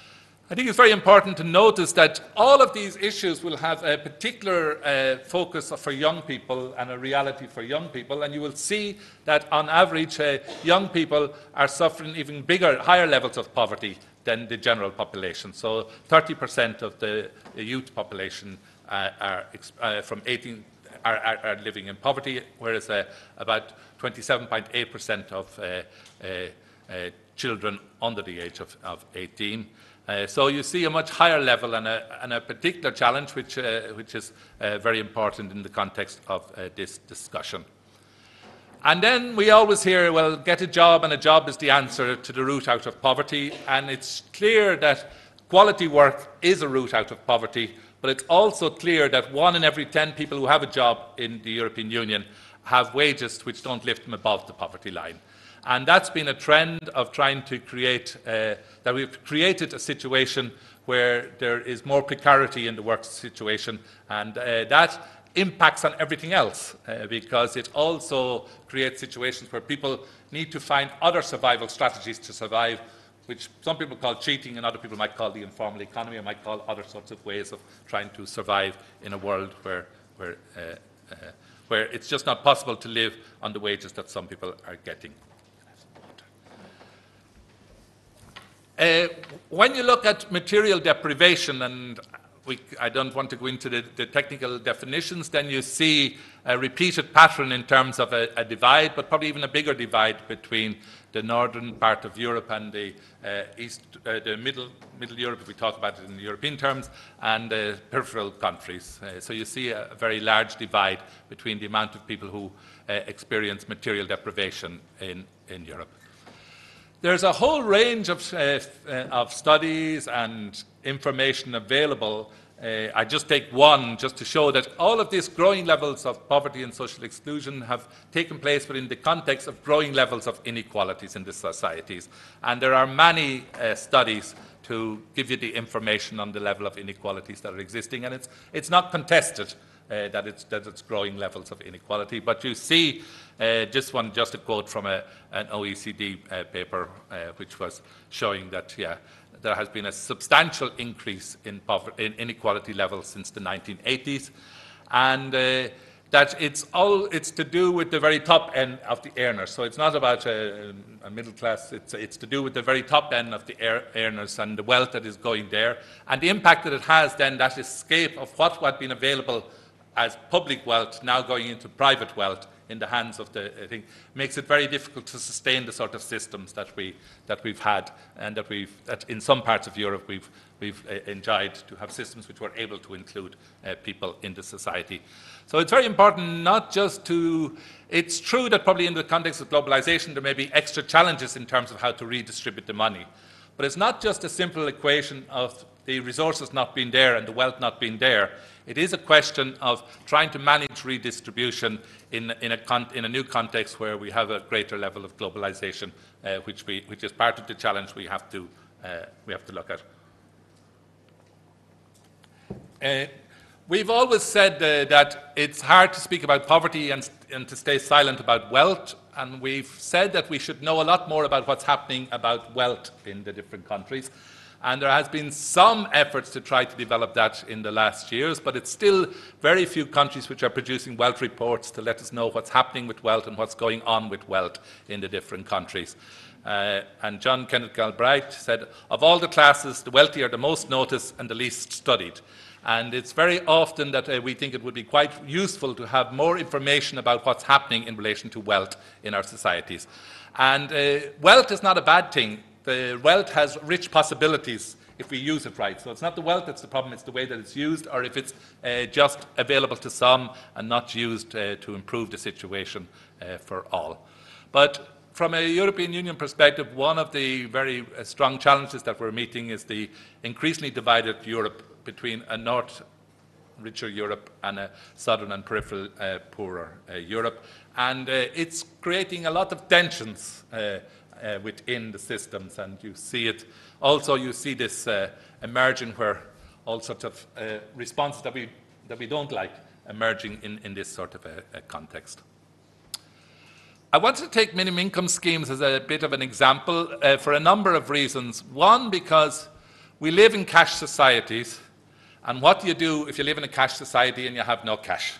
I think it's very important to notice that all of these issues will have a particular focus for young people and a reality for young people, and you will see that on average young people are suffering even bigger, higher levels of poverty than the general population. So 30% of the youth population from 18 are living in poverty, whereas about 27.8% of children under the age of 18. So you see a much higher level and a particular challenge which is very important in the context of this discussion. And then we always hear, well, get a job, and a job is the answer to the route out of poverty. And it's clear that quality work is a route out of poverty, but it's also clear that 1 in every 10 people who have a job in the European Union have wages which don't lift them above the poverty line. And that's been a trend of trying to create, that we've created a situation where there is more precarity in the work situation, and that impacts on everything else, because it also creates situations where people need to find other survival strategies to survive, which some people call cheating and other people might call the informal economy, or might call other sorts of ways of trying to survive in a world where it's just not possible to live on the wages that some people are getting. When you look at material deprivation, and I don't want to go into the technical definitions, then you see a repeated pattern in terms of a divide, but probably even a bigger divide between the northern part of Europe and the middle Europe, if we talk about it in European terms, and peripheral countries. So you see a very large divide between the amount of people who experience material deprivation in Europe. There's a whole range of studies and information available. I just take one just to show that all of these growing levels of poverty and social exclusion have taken place within the context of growing levels of inequalities in the societies. And there are many studies to give you the information on the level of inequalities that are existing, and it's not contested that it's growing levels of inequality. But you see just a quote from an OECD paper which was showing that, yeah, there has been a substantial increase in inequality levels since the 1980s, and that it's to do with the very top end of the earners. So it's not about a middle class, it's to do with the very top end of the earners and the wealth that is going there, and the impact that it has then, that escape of what had been available as public wealth now going into private wealth in the hands of I think, makes it very difficult to sustain the sort of systems that we've had, and that in some parts of Europe we've enjoyed to have systems which were able to include people in the society. So it's very important not just to, it's true that probably in the context of globalization there may be extra challenges in terms of how to redistribute the money, but it's not just a simple equation of the resources not being there and the wealth not being there. It is a question of trying to manage redistribution in a new context where we have a greater level of globalization, which is part of the challenge we have to look at. We've always said that it's hard to speak about poverty and to stay silent about wealth, and we've said that we should know a lot more about what's happening about wealth in the different countries. And there has been some efforts to try to develop that in the last years, but it's still very few countries which are producing wealth reports to let us know what's happening with wealth and what's going on with wealth in the different countries. And John Kenneth Galbraith said, of all the classes, the wealthy are the most noticed and the least studied. And it's very often that we think it would be quite useful to have more information about what's happening in relation to wealth in our societies. And wealth is not a bad thing. The wealth has rich possibilities if we use it right. So it's not the wealth that's the problem, it's the way that it's used, or if it's just available to some and not used to improve the situation for all. But from a European Union perspective, one of the very strong challenges that we're meeting is the increasingly divided Europe between a north richer Europe and a southern and peripheral poorer Europe. And it's creating a lot of tensions within the systems, and you see it. Also, you see this emerging where all sorts of responses that we don't like emerging in this sort of a context. I want to take minimum income schemes as a bit of an example for a number of reasons. One, because We live in cash societies, and what do you do if you live in a cash society and you have no cash?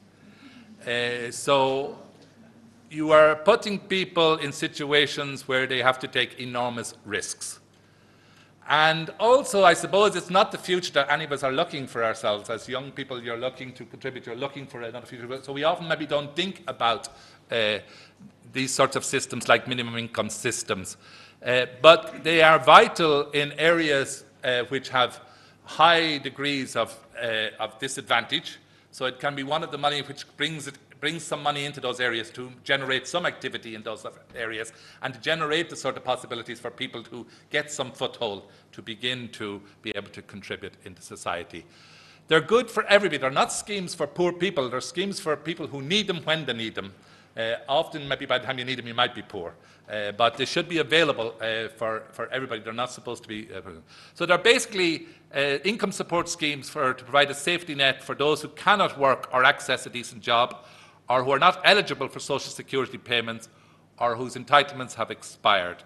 So you are putting people in situations where they have to take enormous risks. And also, I suppose it's not the future that any of us are looking for ourselves. As young people, you're looking to contribute, you're looking for another future. So we often maybe don't think about these sorts of systems like minimum income systems. But they are vital in areas which have high degrees of disadvantage. So it can be one of the money which brings some money into those areas to generate some activity in those areas and to generate the sort of possibilities for people to get some foothold to begin to be able to contribute into society. They're good for everybody. They're not schemes for poor people. They're schemes for people who need them when they need them. Often, maybe by the time you need them, you might be poor. But they should be available for everybody. They're not supposed to be... So they're basically income support schemes to provide a safety net for those who cannot work or access a decent job, or who are not eligible for social security payments, or whose entitlements have expired.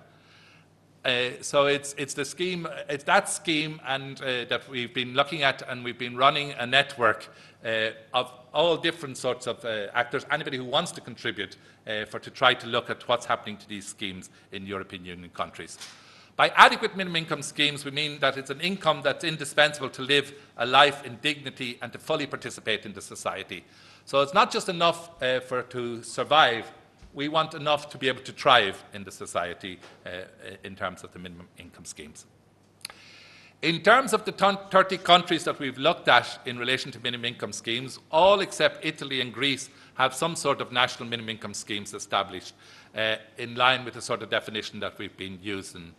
So it's the scheme, it's that scheme and that we've been looking at, and we've been running a network of all different sorts of actors, anybody who wants to contribute to try to look at what's happening to these schemes in European Union countries. By adequate minimum income schemes, we mean that it's an income that's indispensable to live a life in dignity and to fully participate in the society. So it's not just enough to survive. We want enough to be able to thrive in the society in terms of the minimum income schemes. In terms of the 30 countries that we've looked at in relation to minimum income schemes, all except Italy and Greece have some sort of national minimum income schemes established in line with the sort of definition that we've been using.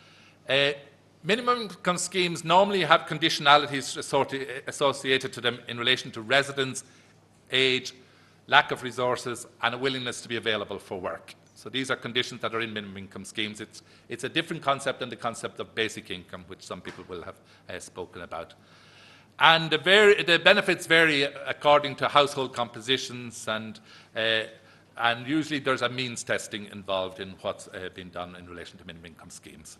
Minimum income schemes normally have conditionalities associated to them in relation to residence, age, lack of resources, and a willingness to be available for work. So these are conditions that are in minimum income schemes. It's a different concept than the concept of basic income, which some people will have spoken about. And the benefits vary according to household compositions, and usually there's a means testing involved in what's been done in relation to minimum income schemes.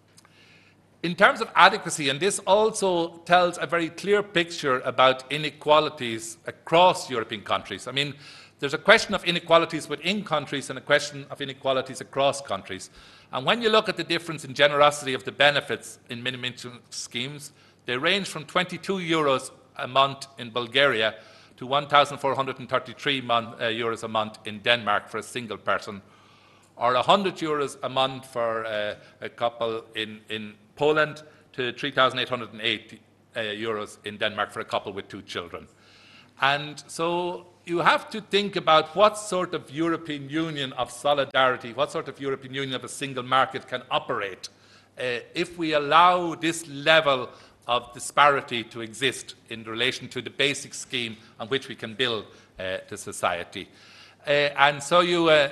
In terms of adequacy, and this also tells a very clear picture about inequalities across European countries. I mean, there's a question of inequalities within countries and a question of inequalities across countries. And when you look at the difference in generosity of the benefits in minimum income schemes, they range from 22 euros a month in Bulgaria to 1,433 euros a month in Denmark for a single person, or 100 euros a month for a couple in Poland to 3,880 euros in Denmark for a couple with 2 children. And so you have to think about what sort of European Union of solidarity, what sort of European Union of a single market can operate if we allow this level of disparity to exist in relation to the basic scheme on which we can build the society. And so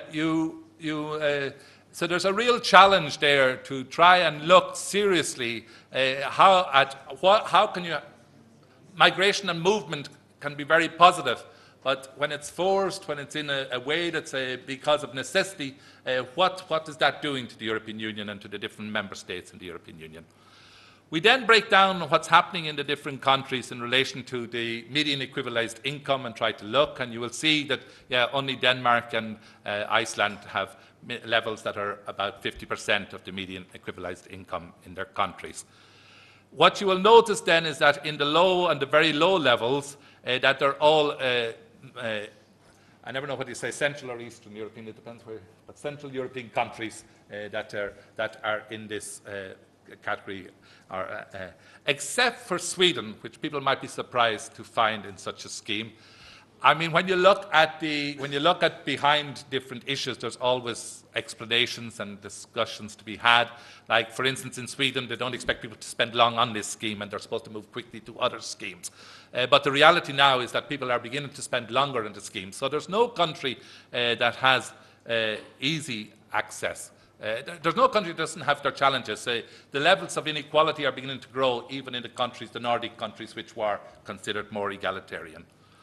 so there's a real challenge there to try and look seriously how can you... Migration and movement can be very positive, but when it's forced, when it's in a way that's because of necessity, what is that doing to the European Union and to the different member states in the European Union? We then break down what's happening in the different countries in relation to the median equivalized income and try to look, and you will see that only Denmark and Iceland have levels that are about 50% of the median equivalized income in their countries. What you will notice then is that in the low and the very low levels, that they're all, I never know what you say, Central or Eastern European, it depends where, but Central European countries that are in this category, except for Sweden, which people might be surprised to find in such a scheme. I mean, when you look at behind different issues, there's always explanations and discussions to be had. Like, for instance, in Sweden, they don't expect people to spend long on this scheme, and they're supposed to move quickly to other schemes. But the reality now is that people are beginning to spend longer in the scheme. So there's no country that has easy access. There's no country that doesn't have their challenges. The levels of inequality are beginning to grow, even in the Nordic countries, which were considered more egalitarian.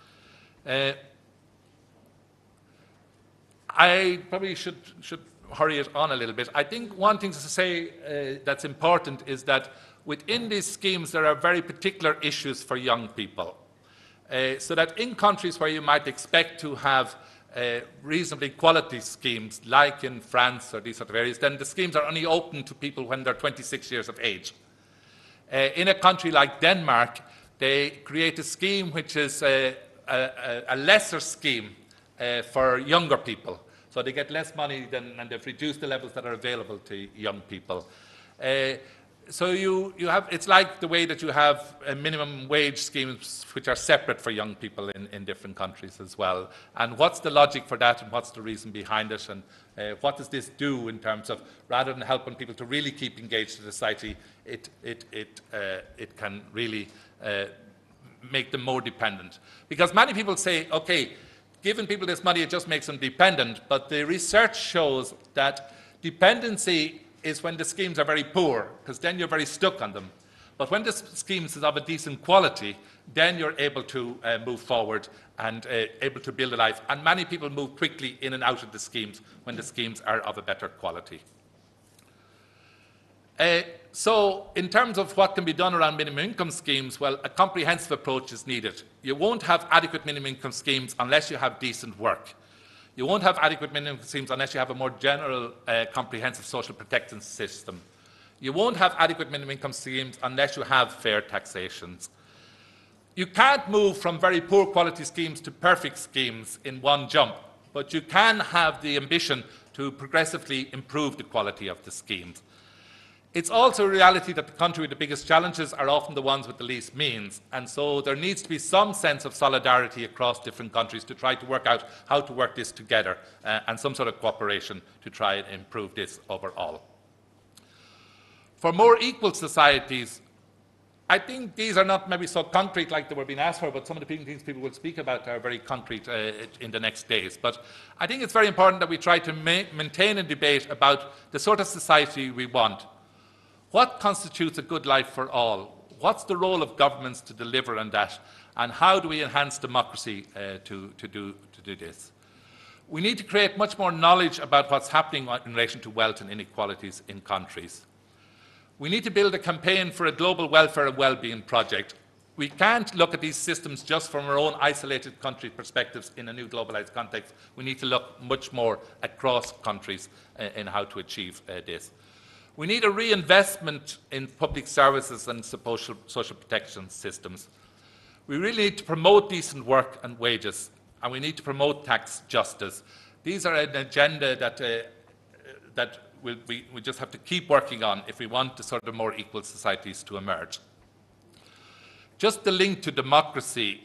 I probably should hurry it on a little bit. I think one thing to say that's important is that within these schemes there are very particular issues for young people. So that in countries where you might expect to have reasonably quality schemes, like in France or these sort of areas, then the schemes are only open to people when they're 26 years of age. In a country like Denmark, they create a scheme which is a lesser scheme for younger people. So they get less money and they've reduced the levels that are available to young people. So it's like the way that you have minimum wage schemes which are separate for young people in different countries as well. And what's the logic for that, and what's the reason behind it, and what does this do in terms of, rather than helping people to really keep engaged in society, it can really make them more dependent. Because many people say, okay, giving people this money, it just makes them dependent, but the research shows that dependency is when the schemes are very poor, because then you're very stuck on them. But when the schemes is of a decent quality, then you're able to move forward and able to build a life. And many people move quickly in and out of the schemes when the schemes are of a better quality. So in terms of what can be done around minimum income schemes, well, a comprehensive approach is needed. You won't have adequate minimum income schemes unless you have decent work. You won't have adequate minimum schemes unless you have a more general, comprehensive social protection system. You won't have adequate minimum income schemes unless you have fair taxations. You can't move from very poor quality schemes to perfect schemes in one jump, but you can have the ambition to progressively improve the quality of the schemes. It's also a reality that the country with the biggest challenges are often the ones with the least means, and so there needs to be some sense of solidarity across different countries to try to work out how to work this together, and some sort of cooperation to try and improve this overall. For more equal societies, I think these are not maybe so concrete like they were being asked for, but some of the things people will speak about are very concrete in the next days. But I think it's very important that we try to maintain a debate about the sort of society we want. What constitutes a good life for all? What's the role of governments to deliver on that? And how do we enhance democracy to do this? We need to create much more knowledge about what's happening in relation to wealth and inequalities in countries. We need to build a campaign for a global welfare and well-being project. We can't look at these systems just from our own isolated country perspectives in a new globalized context. We need to look much more across countries in how to achieve this. We need a reinvestment in public services and social protection systems. We really need to promote decent work and wages, and we need to promote tax justice. These are an agenda that we just have to keep working on if we want the sort of more equal societies to emerge. Just the link to democracy.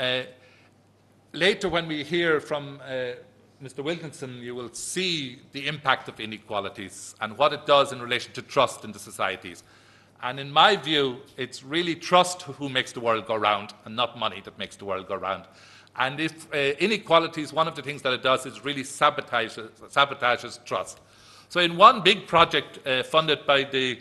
Later when we hear from Mr. Wilkinson, you will see the impact of inequalities and what it does in relation to trust in the societies. And in my view, it's really trust who makes the world go round and not money that makes the world go round. And if inequalities, one of the things that it does is really sabotages trust. So in one big project funded by the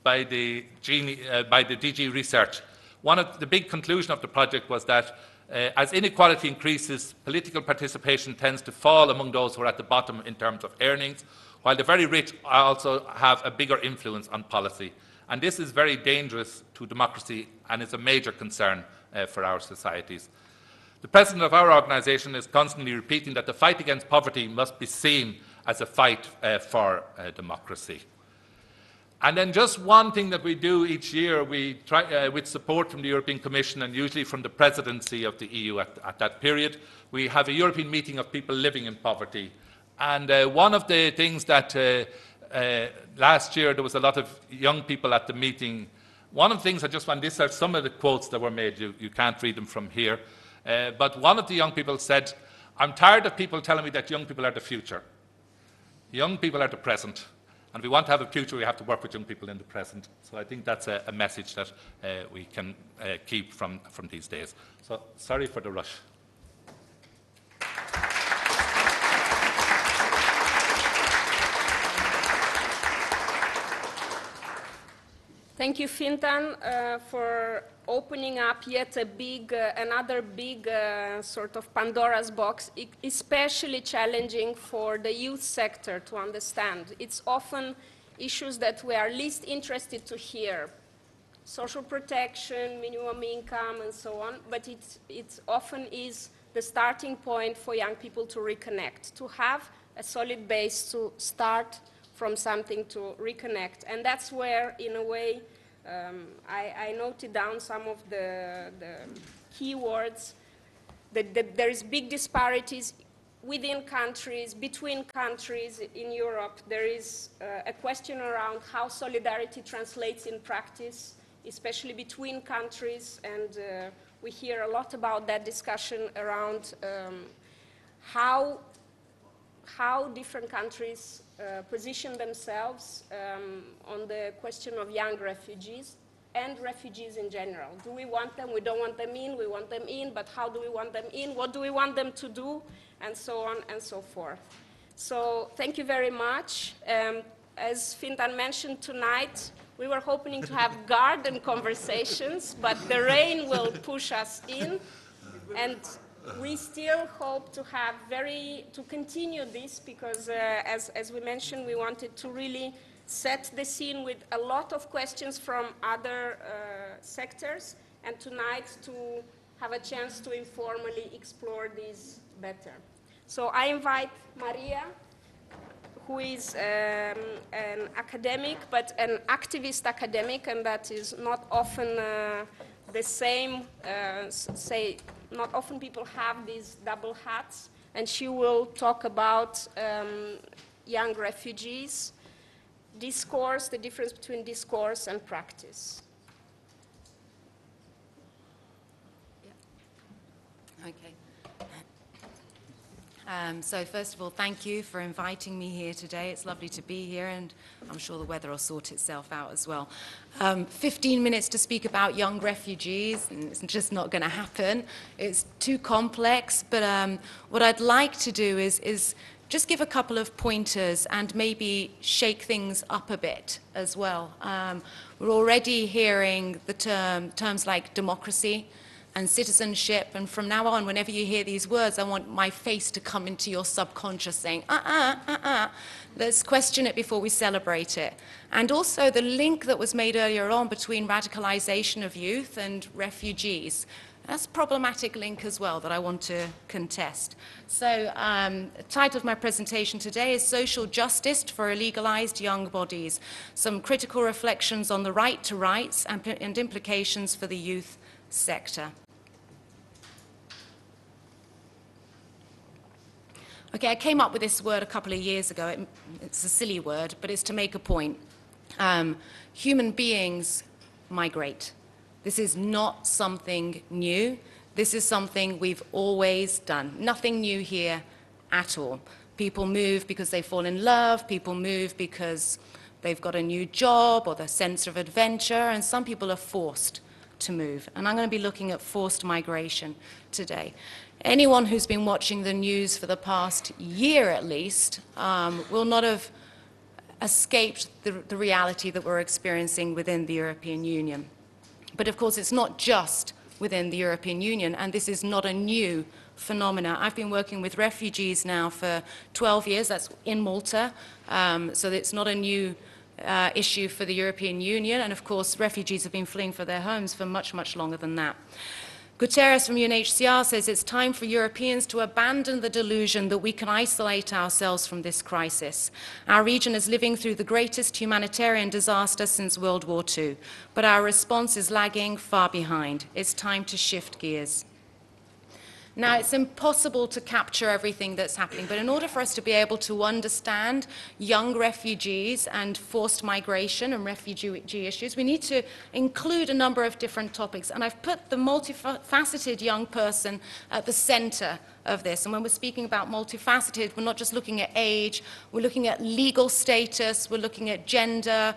DG Research, one of the big conclusion of the project was that as inequality increases, political participation tends to fall among those who are at the bottom in terms of earnings, while the very rich also have a bigger influence on policy. And this is very dangerous to democracy and is a major concern for our societies. The president of our organisation is constantly repeating that the fight against poverty must be seen as a fight for democracy. And then just one thing that we do each year, we try, with support from the European Commission and usually from the presidency of the EU at that period, we have a European meeting of people living in poverty. And one of the things that last year there was a lot of young people at the meeting. One of the things I just want, these are some of the quotes that were made, you can't read them from here. But one of the young people said, "I'm tired of people telling me that young people are the future. Young people are the present. And if we want to have a future, we have to work with young people in the present." So I think that's a message that we can keep from these days. So sorry for the rush. Thank you, Fintan, for opening up yet another big sort of Pandora's box, especially challenging for the youth sector to understand. It's often issues that we are least interested to hear. social protection, minimum income, and so on, but it often is the starting point for young people to reconnect, to have a solid base to start from something to reconnect. And that's where, in a way, I noted down some of the keywords, that there is big disparities within countries, between countries in Europe. There is a question around how solidarity translates in practice, especially between countries, and we hear a lot about that discussion around how different countries position themselves on the question of young refugees and refugees in general. Do we want them? We don't want them in. We want them in, but how do we want them in? What do we want them to do? And so on and so forth. So thank you very much. As Fintan mentioned tonight, we were hoping to have garden conversations, but the rain will push us in, and we still hope to have to continue this, because as we mentioned, we wanted to really set the scene with a lot of questions from other sectors, and tonight to have a chance to informally explore these better. So I invite Maria, who is an academic, but an activist academic, and that is not often the same, not often people have these double hats, and she will talk about young refugees, discourse, the difference between discourse and practice. Okay. So first of all, thank you for inviting me here today. It's lovely to be here, and I'm sure the weather will sort itself out as well. 15 minutes to speak about young refugees, and it's just not going to happen. It's too complex, but what I'd like to do is just give a couple of pointers and maybe shake things up a bit as well. We're already hearing the terms like democracy and citizenship, and from now on, whenever you hear these words, I want my face to come into your subconscious saying, let's question it before we celebrate it. And also the link that was made earlier on between radicalization of youth and refugees. That's a problematic link as well that I want to contest. So the title of my presentation today is Social Justice for Illegalized Young Bodies, some critical reflections on the right to rights and implications for the youth sector. Okay, I came up with this word a couple of years ago. It's a silly word, but it's to make a point. Human beings migrate. This is not something new. This is something we've always done. Nothing new here at all. People move because they fall in love. People move because they've got a new job or the sense of adventure, and some people are forced to move. And I'm going to be looking at forced migration today. Anyone who's been watching the news for the past year at least will not have escaped the reality that we're experiencing within the European Union. But of course, it's not just within the European Union, and this is not a new phenomena. I've been working with refugees now for 12 years. That's in Malta, so it's not a new issue for the European Union, and of course, refugees have been fleeing for their homes for much, much longer than that. Guterres from UNHCR says it's time for Europeans to abandon the delusion that we can isolate ourselves from this crisis. Our region is living through the greatest humanitarian disaster since World War II, but our response is lagging far behind. It's time to shift gears. Now, it's impossible to capture everything that's happening, but in order for us to be able to understand young refugees and forced migration and refugee issues, we need to include a number of different topics. And I've put the multifaceted young person at the center of this. And when we're speaking about multifaceted, we're not just looking at age, we're looking at legal status, we're looking at gender,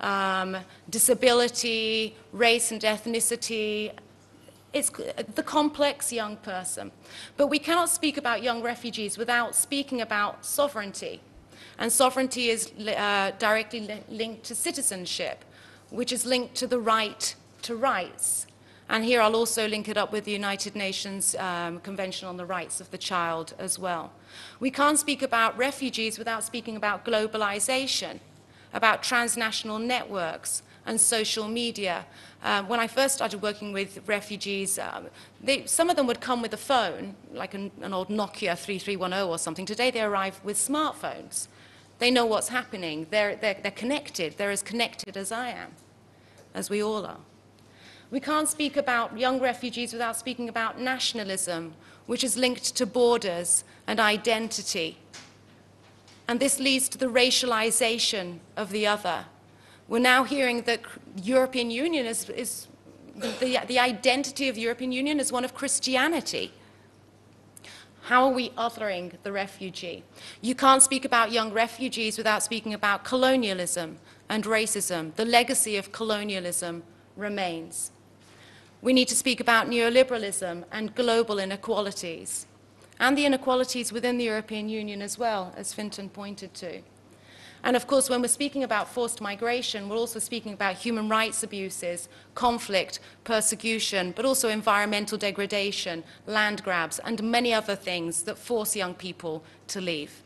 disability, race and ethnicity. It's the complex young person. But we cannot speak about young refugees without speaking about sovereignty. And sovereignty is directly linked to citizenship, which is linked to the right to rights. And here I'll also link it up with the United Nations Convention on the Rights of the Child as well. We can't speak about refugees without speaking about globalization, about transnational networks, and social media. When I first started working with refugees, some of them would come with a phone, like an old Nokia 3310 or something. Today they arrive with smartphones. They know what's happening. They're connected. They're as connected as I am, as we all are. We can't speak about young refugees without speaking about nationalism, which is linked to borders and identity. And this leads to the racialization of the other. We're now hearing that European Union the identity of the European Union is one of Christianity. How are we othering the refugee? You can't speak about young refugees without speaking about colonialism and racism. The legacy of colonialism remains. We need to speak about neoliberalism and global inequalities, and the inequalities within the European Union as well, as Fintan pointed to. And of course, when we're speaking about forced migration, we're also speaking about human rights abuses, conflict, persecution, but also environmental degradation, land grabs, and many other things that force young people to leave.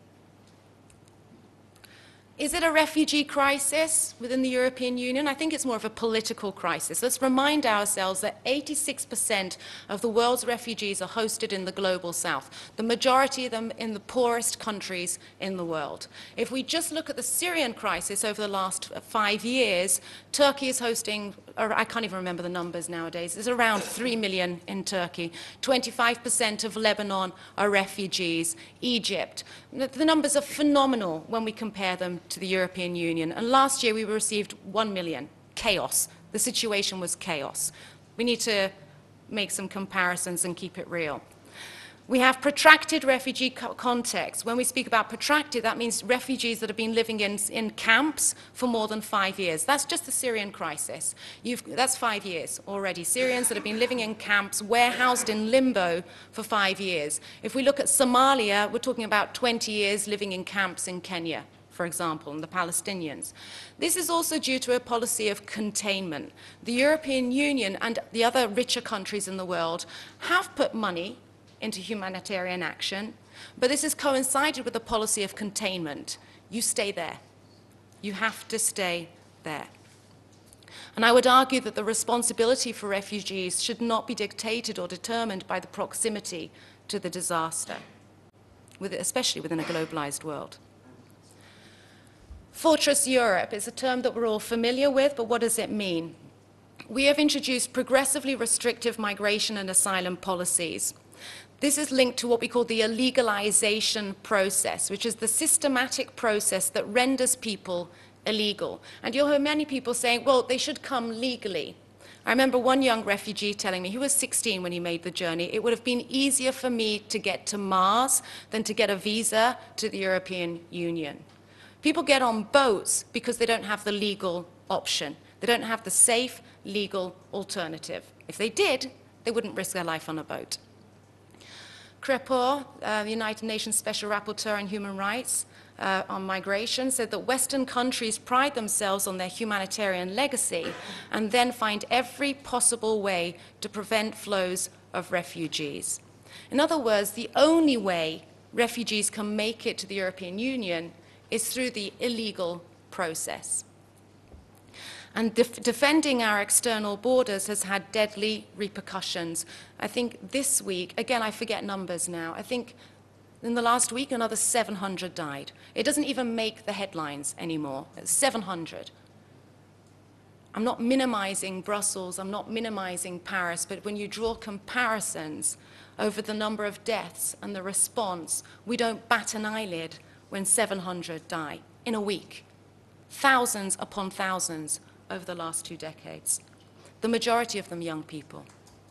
Is it a refugee crisis within the European Union? I think it's more of a political crisis. Let's remind ourselves that 86% of the world's refugees are hosted in the global south, the majority of them in the poorest countries in the world. If we just look at the Syrian crisis over the last 5 years, Turkey is hosting, or I can't even remember the numbers nowadays, there's around 3 million in Turkey. 25% of Lebanon are refugees. Egypt. The numbers are phenomenal when we compare them to the European Union. And last year we received 1 million. Chaos. The situation was chaos. We need to make some comparisons and keep it real. We have protracted refugee context. When we speak about protracted, that means refugees that have been living in camps for more than 5 years. That's just the Syrian crisis. That's 5 years already. Syrians that have been living in camps, warehoused in limbo for 5 years. If we look at Somalia, we're talking about 20 years living in camps in Kenya, for example, and the Palestinians. This is also due to a policy of containment. The European Union and the other richer countries in the world have put money into humanitarian action, but this has coincided with a policy of containment. You stay there. You have to stay there. And I would argue that the responsibility for refugees should not be dictated or determined by the proximity to the disaster, especially within a globalized world. Fortress Europe is a term that we're all familiar with, but what does it mean? We have introduced progressively restrictive migration and asylum policies. This is linked to what we call the illegalization process, which is the systematic process that renders people illegal. And you'll hear many people saying, well, they should come legally. I remember one young refugee telling me, he was 16 when he made the journey, it would have been easier for me to get to Mars than to get a visa to the European Union. People get on boats because they don't have the legal option. They don't have the safe, legal alternative. If they did, they wouldn't risk their life on a boat. Creport, the United Nations Special Rapporteur on Human Rights on Migration, said that Western countries pride themselves on their humanitarian legacy and then find every possible way to prevent flows of refugees. In other words, the only way refugees can make it to the European Union is through the illegal process. And defending our external borders has had deadly repercussions. I think this week, again, I forget numbers now, I think in the last week another 700 died. It doesn't even make the headlines anymore. It's 700. I'm not minimizing Brussels, I'm not minimizing Paris, but when you draw comparisons over the number of deaths and the response, we don't bat an eyelid when 700 die in a week. Thousands upon thousands over the last 2 decades, the majority of them young people.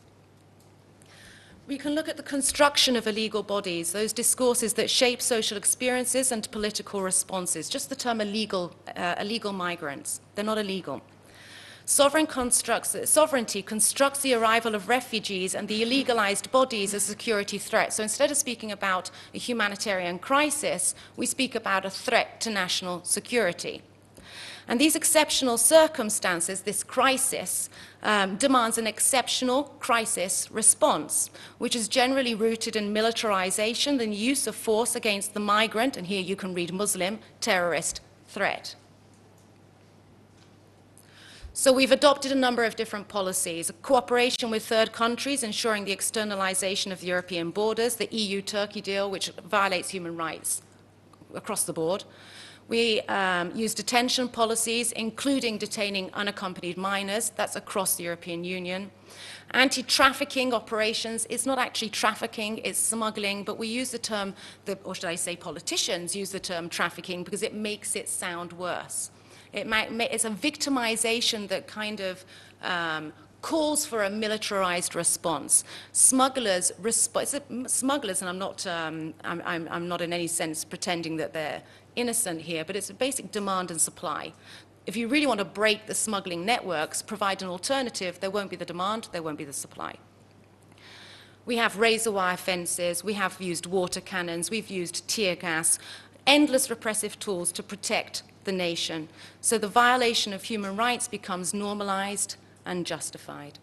We can look at the construction of illegal bodies, those discourses that shape social experiences and political responses. Just the term illegal migrants, they're not illegal. Sovereignty constructs the arrival of refugees and the illegalized bodies as a security threat. So instead of speaking about a humanitarian crisis, we speak about a threat to national security. And these exceptional circumstances, this crisis, demands an exceptional crisis response, which is generally rooted in militarization and use of force against the migrant, and here you can read Muslim, terrorist threat. So we've adopted a number of different policies, cooperation with third countries, ensuring the externalization of the European borders, the EU-Turkey deal, which violates human rights across the board. We use detention policies, including detaining unaccompanied minors. That's across the European Union. Anti-trafficking operations, it's not actually trafficking, it's smuggling, but we use the term, or should I say politicians use the term trafficking because it makes it sound worse. It's a victimization that kind of calls for a militarized response. Smugglers, and I'm not in any sense pretending that they're innocent here, but it's a basic demand and supply. If you really want to break the smuggling networks, provide an alternative, there won't be the demand, there won't be the supply. We have razor wire fences, we have used water cannons, we've used tear gas, endless repressive tools to protect the nation. So the violation of human rights becomes normalized and justified.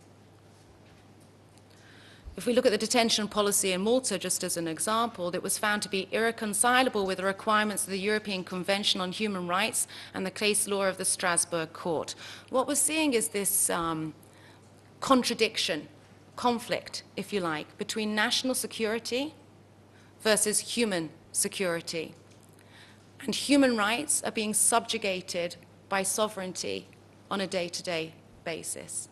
If we look at the detention policy in Malta, just as an example, that was found to be irreconcilable with the requirements of the European Convention on Human Rights and the case law of the Strasbourg Court. What we're seeing is this contradiction, conflict, if you like, between national security versus human security. And human rights are being subjugated by sovereignty on a day-to-day basis.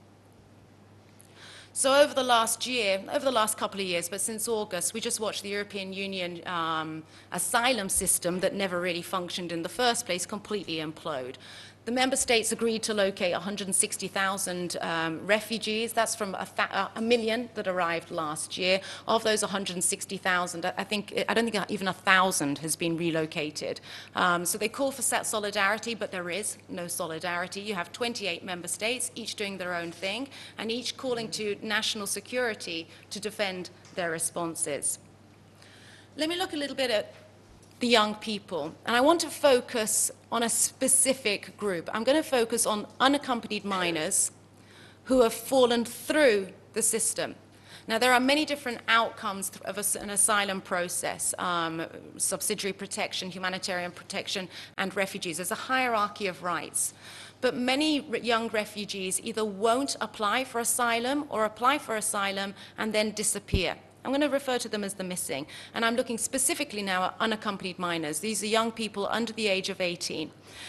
So over the last couple of years, but since August, we just watched the European Union asylum system that never really functioned in the first place completely implode. The member states agreed to locate 160,000 refugees. That's from a million that arrived last year. Of those 160,000, I don't think even 1,000 has been relocated. So they call for solidarity, but there is no solidarity. You have 28 member states, each doing their own thing, and each calling to national security to defend their responses. Let me look a little bit at the young people, and I want to focus on a specific group. I'm going to focus on unaccompanied minors who have fallen through the system. Now, there are many different outcomes of an asylum process, subsidiary protection, humanitarian protection, and refugees. There's a hierarchy of rights. But many young refugees either won't apply for asylum or apply for asylum and then disappear. I'm going to refer to them as the missing, and I'm looking specifically now at unaccompanied minors. These are young people under the age of 18.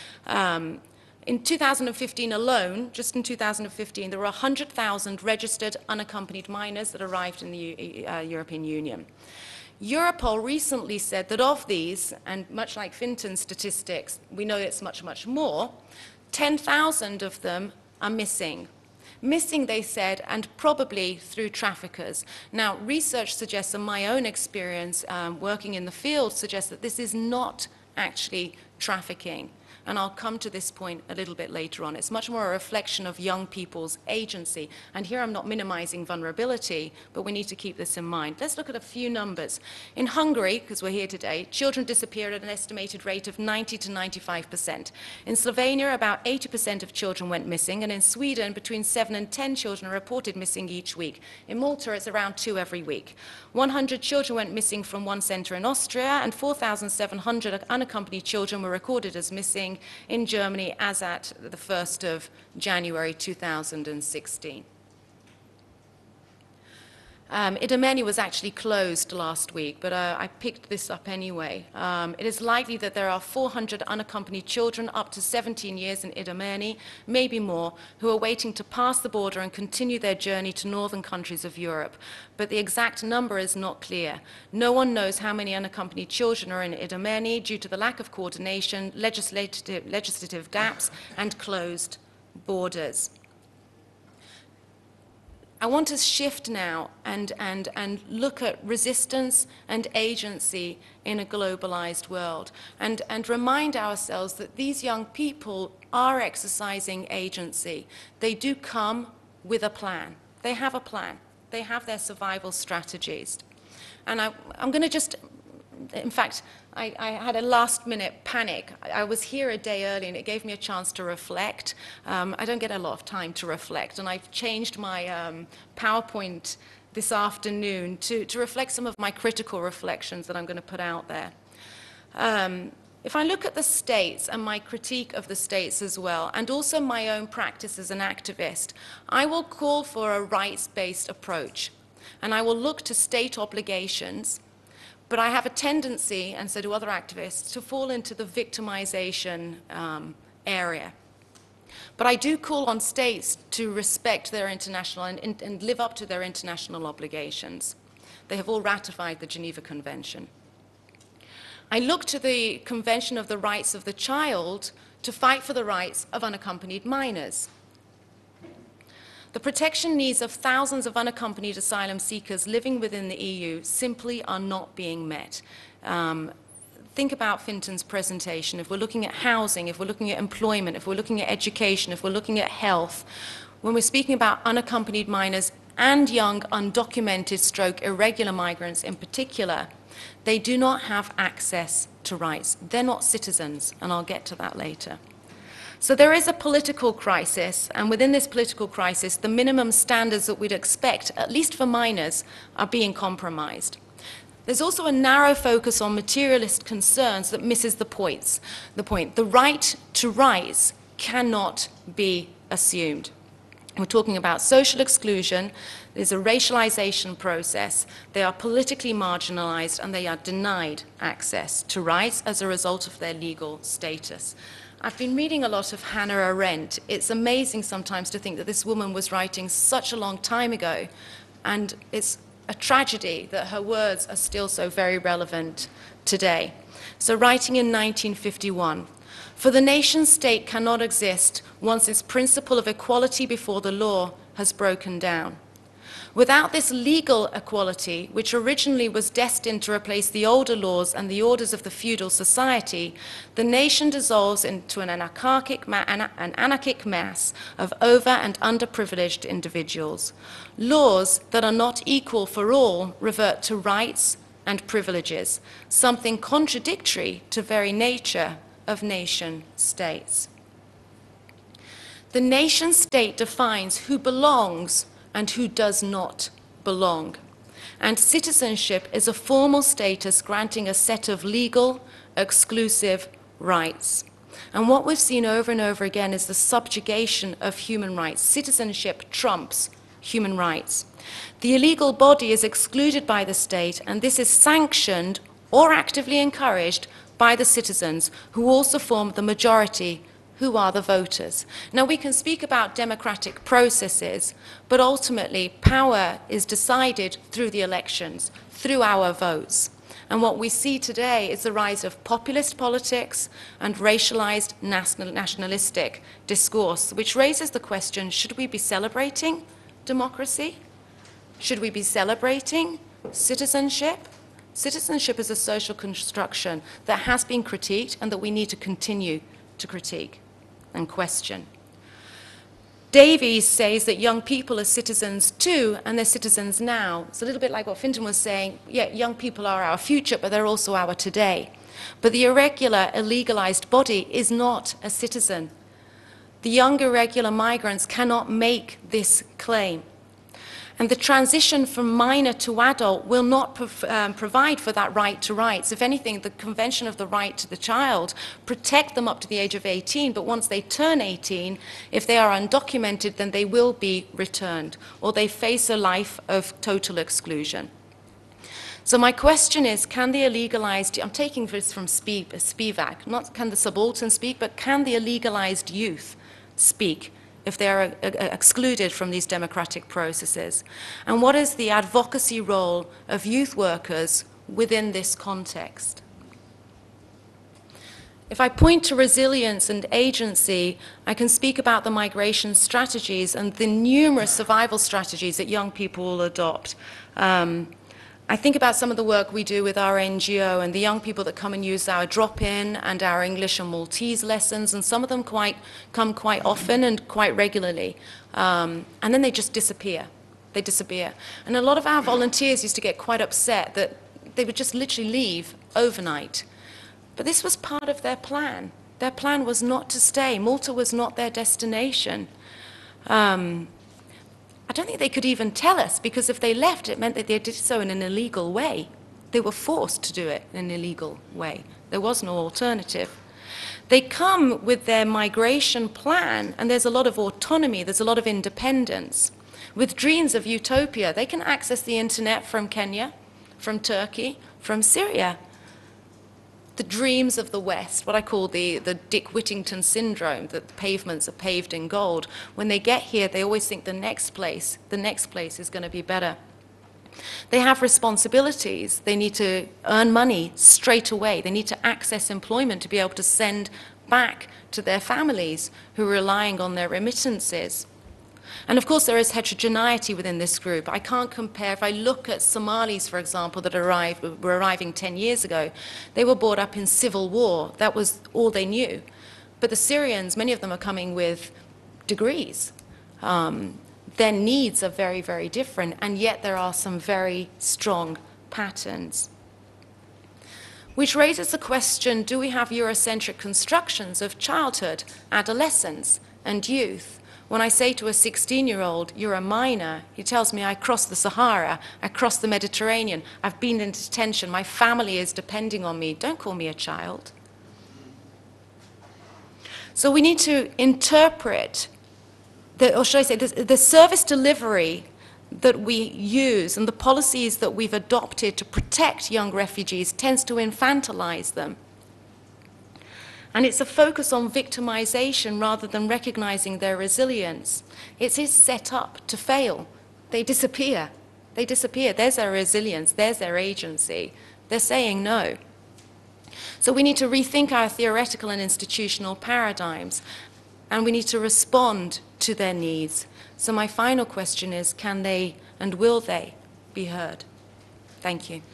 In 2015 alone, just in 2015, there were 100,000 registered unaccompanied minors that arrived in the European Union. Europol recently said that of these, and much like Finton's statistics, we know it's much, much more, 10,000 of them are missing. Missing, they said, and probably through traffickers. Now, research suggests, and my own experience working in the field suggests that this is not actually trafficking. And I'll come to this point a little bit later on. It's much more a reflection of young people's agency. And here I'm not minimizing vulnerability, but we need to keep this in mind. Let's look at a few numbers. In Hungary, because we're here today, children disappeared at an estimated rate of 90 to 95%. In Slovenia, about 80% of children went missing, and in Sweden, between 7 and 10 children are reported missing each week. In Malta, it's around 2 every week. 100 children went missing from one center in Austria, and 4,700 unaccompanied children were recorded as missing in Germany as at the 1st of January 2016. Idomeni was actually closed last week, but I picked this up anyway. It is likely that there are 400 unaccompanied children up to 17 years in Idomeni, maybe more, who are waiting to pass the border and continue their journey to northern countries of Europe. But the exact number is not clear. No one knows how many unaccompanied children are in Idomeni due to the lack of coordination, legislative gaps, and closed borders. I want to shift now and look at resistance and agency in a globalized world and remind ourselves that these young people are exercising agency. They do come with a plan. They have a plan. They have their survival strategies. And I'm going to just, in fact, I had a last-minute panic. I was here a day early, and it gave me a chance to reflect. I don't get a lot of time to reflect, and I've changed my PowerPoint this afternoon to reflect some of my critical reflections that I'm going to put out there. If I look at the states and my critique of the states as well, and also my own practice as an activist, I will call for a rights-based approach. And I will look to state obligations, but I have a tendency, and so do other activists, to fall into the victimization area. But I do call on states to respect their international and live up to their international obligations. They have all ratified the Geneva Convention. I look to the Convention of the Rights of the Child to fight for the rights of unaccompanied minors. The protection needs of thousands of unaccompanied asylum seekers living within the EU simply are not being met. Think about Finton's presentation. If we're looking at housing, if we're looking at employment, if we're looking at education, if we're looking at health, when we're speaking about unaccompanied minors and young undocumented stroke irregular migrants in particular, they do not have access to rights. They're not citizens, and I'll get to that later. So there is a political crisis, and within this political crisis, the minimum standards that we'd expect, at least for minors, are being compromised. There's also a narrow focus on materialist concerns that misses the point. The right to rights cannot be assumed. We're talking about social exclusion. There's a racialization process. They are politically marginalized, and they are denied access to rights as a result of their legal status. I've been reading a lot of Hannah Arendt. It's amazing sometimes to think that this woman was writing such a long time ago, and it's a tragedy that her words are still so very relevant today. So writing in 1951, "For the nation state cannot exist once its principle of equality before the law has broken down. Without this legal equality, which originally was destined to replace the older laws and the orders of the feudal society, the nation dissolves into an anarchic mass of over- and underprivileged individuals. Laws that are not equal for all revert to rights and privileges, something contradictory to very nature of nation states. The nation state defines who belongs and who does not belong. And citizenship is a formal status granting a set of legal, exclusive rights. And what we've seen over and over again is the subjugation of human rights. Citizenship trumps human rights. The illegal body is excluded by the state, and this is sanctioned or actively encouraged by the citizens, who also form the majority, who are the voters. Now, we can speak about democratic processes, but ultimately power is decided through the elections, through our votes. And what we see today is the rise of populist politics and racialized nationalistic discourse, which raises the question, should we be celebrating democracy? Should we be celebrating citizenship? Citizenship is a social construction that has been critiqued and that we need to continue to critique and question. Davies says that young people are citizens too, and they're citizens now. It's a little bit like what Finton was saying. Yeah, young people are our future, but they're also our today. But the irregular, illegalized body is not a citizen. The young irregular migrants cannot make this claim. And the transition from minor to adult will not provide for that right to rights. If anything, the Convention of the Right to the Child protect them up to the age of 18, but once they turn 18, if they are undocumented, then they will be returned, or they face a life of total exclusion. So my question is, can the illegalized, I'm taking this from Spivak, not can the subaltern speak, but can the illegalized youth speak if they are excluded from these democratic processes? And what is the advocacy role of youth workers within this context? If I point to resilience and agency, I can speak about the migration strategies and the numerous survival strategies that young people will adopt. I think about some of the work we do with our NGO and the young people that come and use our drop-in and our English and Maltese lessons, and some of them come quite often and quite regularly, and then they just disappear. They disappear. And a lot of our volunteers used to get quite upset that they would just literally leave overnight. But this was part of their plan. Their plan was not to stay. Malta was not their destination. I don't think they could even tell us, because if they left, it meant that they did so in an illegal way. They were forced to do it in an illegal way. There was no alternative. They come with their migration plan, and there's a lot of autonomy, there's a lot of independence. With dreams of utopia, they can access the internet from Kenya, from Turkey, from Syria. The dreams of the West, what I call the Dick Whittington syndrome, that the pavements are paved in gold. When they get here, they always think the next place is going to be better. They have responsibilities. They need to earn money straight away. They need to access employment to be able to send back to their families who are relying on their remittances. And of course, there is heterogeneity within this group. I can't compare. If I look at Somalis, for example, that were arriving 10 years ago, they were brought up in civil war. That was all they knew. But the Syrians, many of them are coming with degrees. Their needs are very, very different, and yet there are some very strong patterns. Which raises the question, do we have Eurocentric constructions of childhood, adolescence, and youth? When I say to a 16-year-old, you're a minor, he tells me, I crossed the Sahara, I crossed the Mediterranean, I've been in detention, my family is depending on me, don't call me a child. So we need to interpret, or should I say, the service delivery that we use and the policies that we've adopted to protect young refugees tends to infantilize them. And it's a focus on victimization rather than recognizing their resilience. It is set up to fail. They disappear. They disappear. There's their resilience. There's their agency. They're saying no. So we need to rethink our theoretical and institutional paradigms, and we need to respond to their needs. So my final question is, can they and will they be heard? Thank you.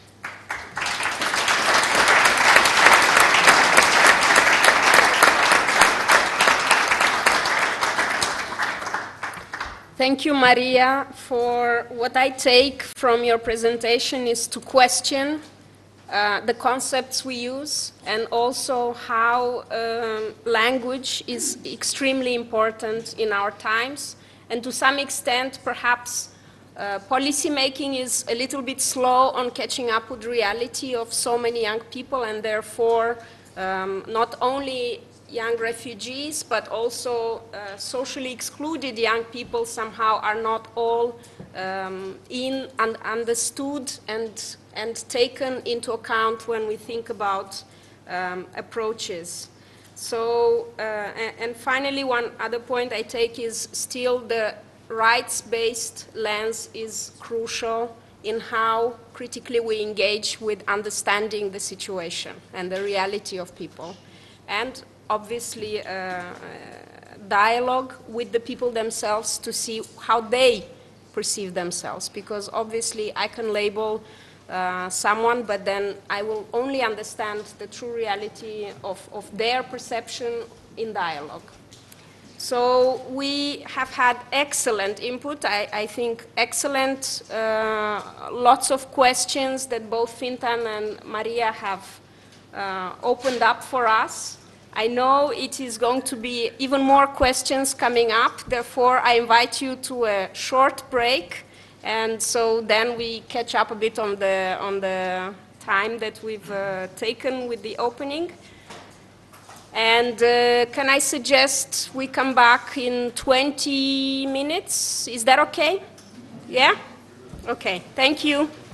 Thank you, Maria, for what I take from your presentation is to question the concepts we use and also how language is extremely important in our times. And to some extent, perhaps policy making is a little bit slow on catching up with the reality of so many young people, and therefore not only young refugees, but also socially excluded young people somehow are not all in and understood and taken into account when we think about approaches. So, and finally, one other point I take is still the rights-based lens is crucial in how critically we engage with understanding the situation and the reality of people. And obviously, dialogue with the people themselves to see how they perceive themselves, because obviously I can label someone, but then I will only understand the true reality of their perception in dialogue. So we have had excellent input, I think excellent, lots of questions that both Fintan and Maria have opened up for us. I know it is going to be even more questions coming up, therefore I invite you to a short break, and so then we catch up a bit on the time that we've taken with the opening. And can I suggest we come back in 20 minutes? Is that okay? Yeah? Okay, thank you.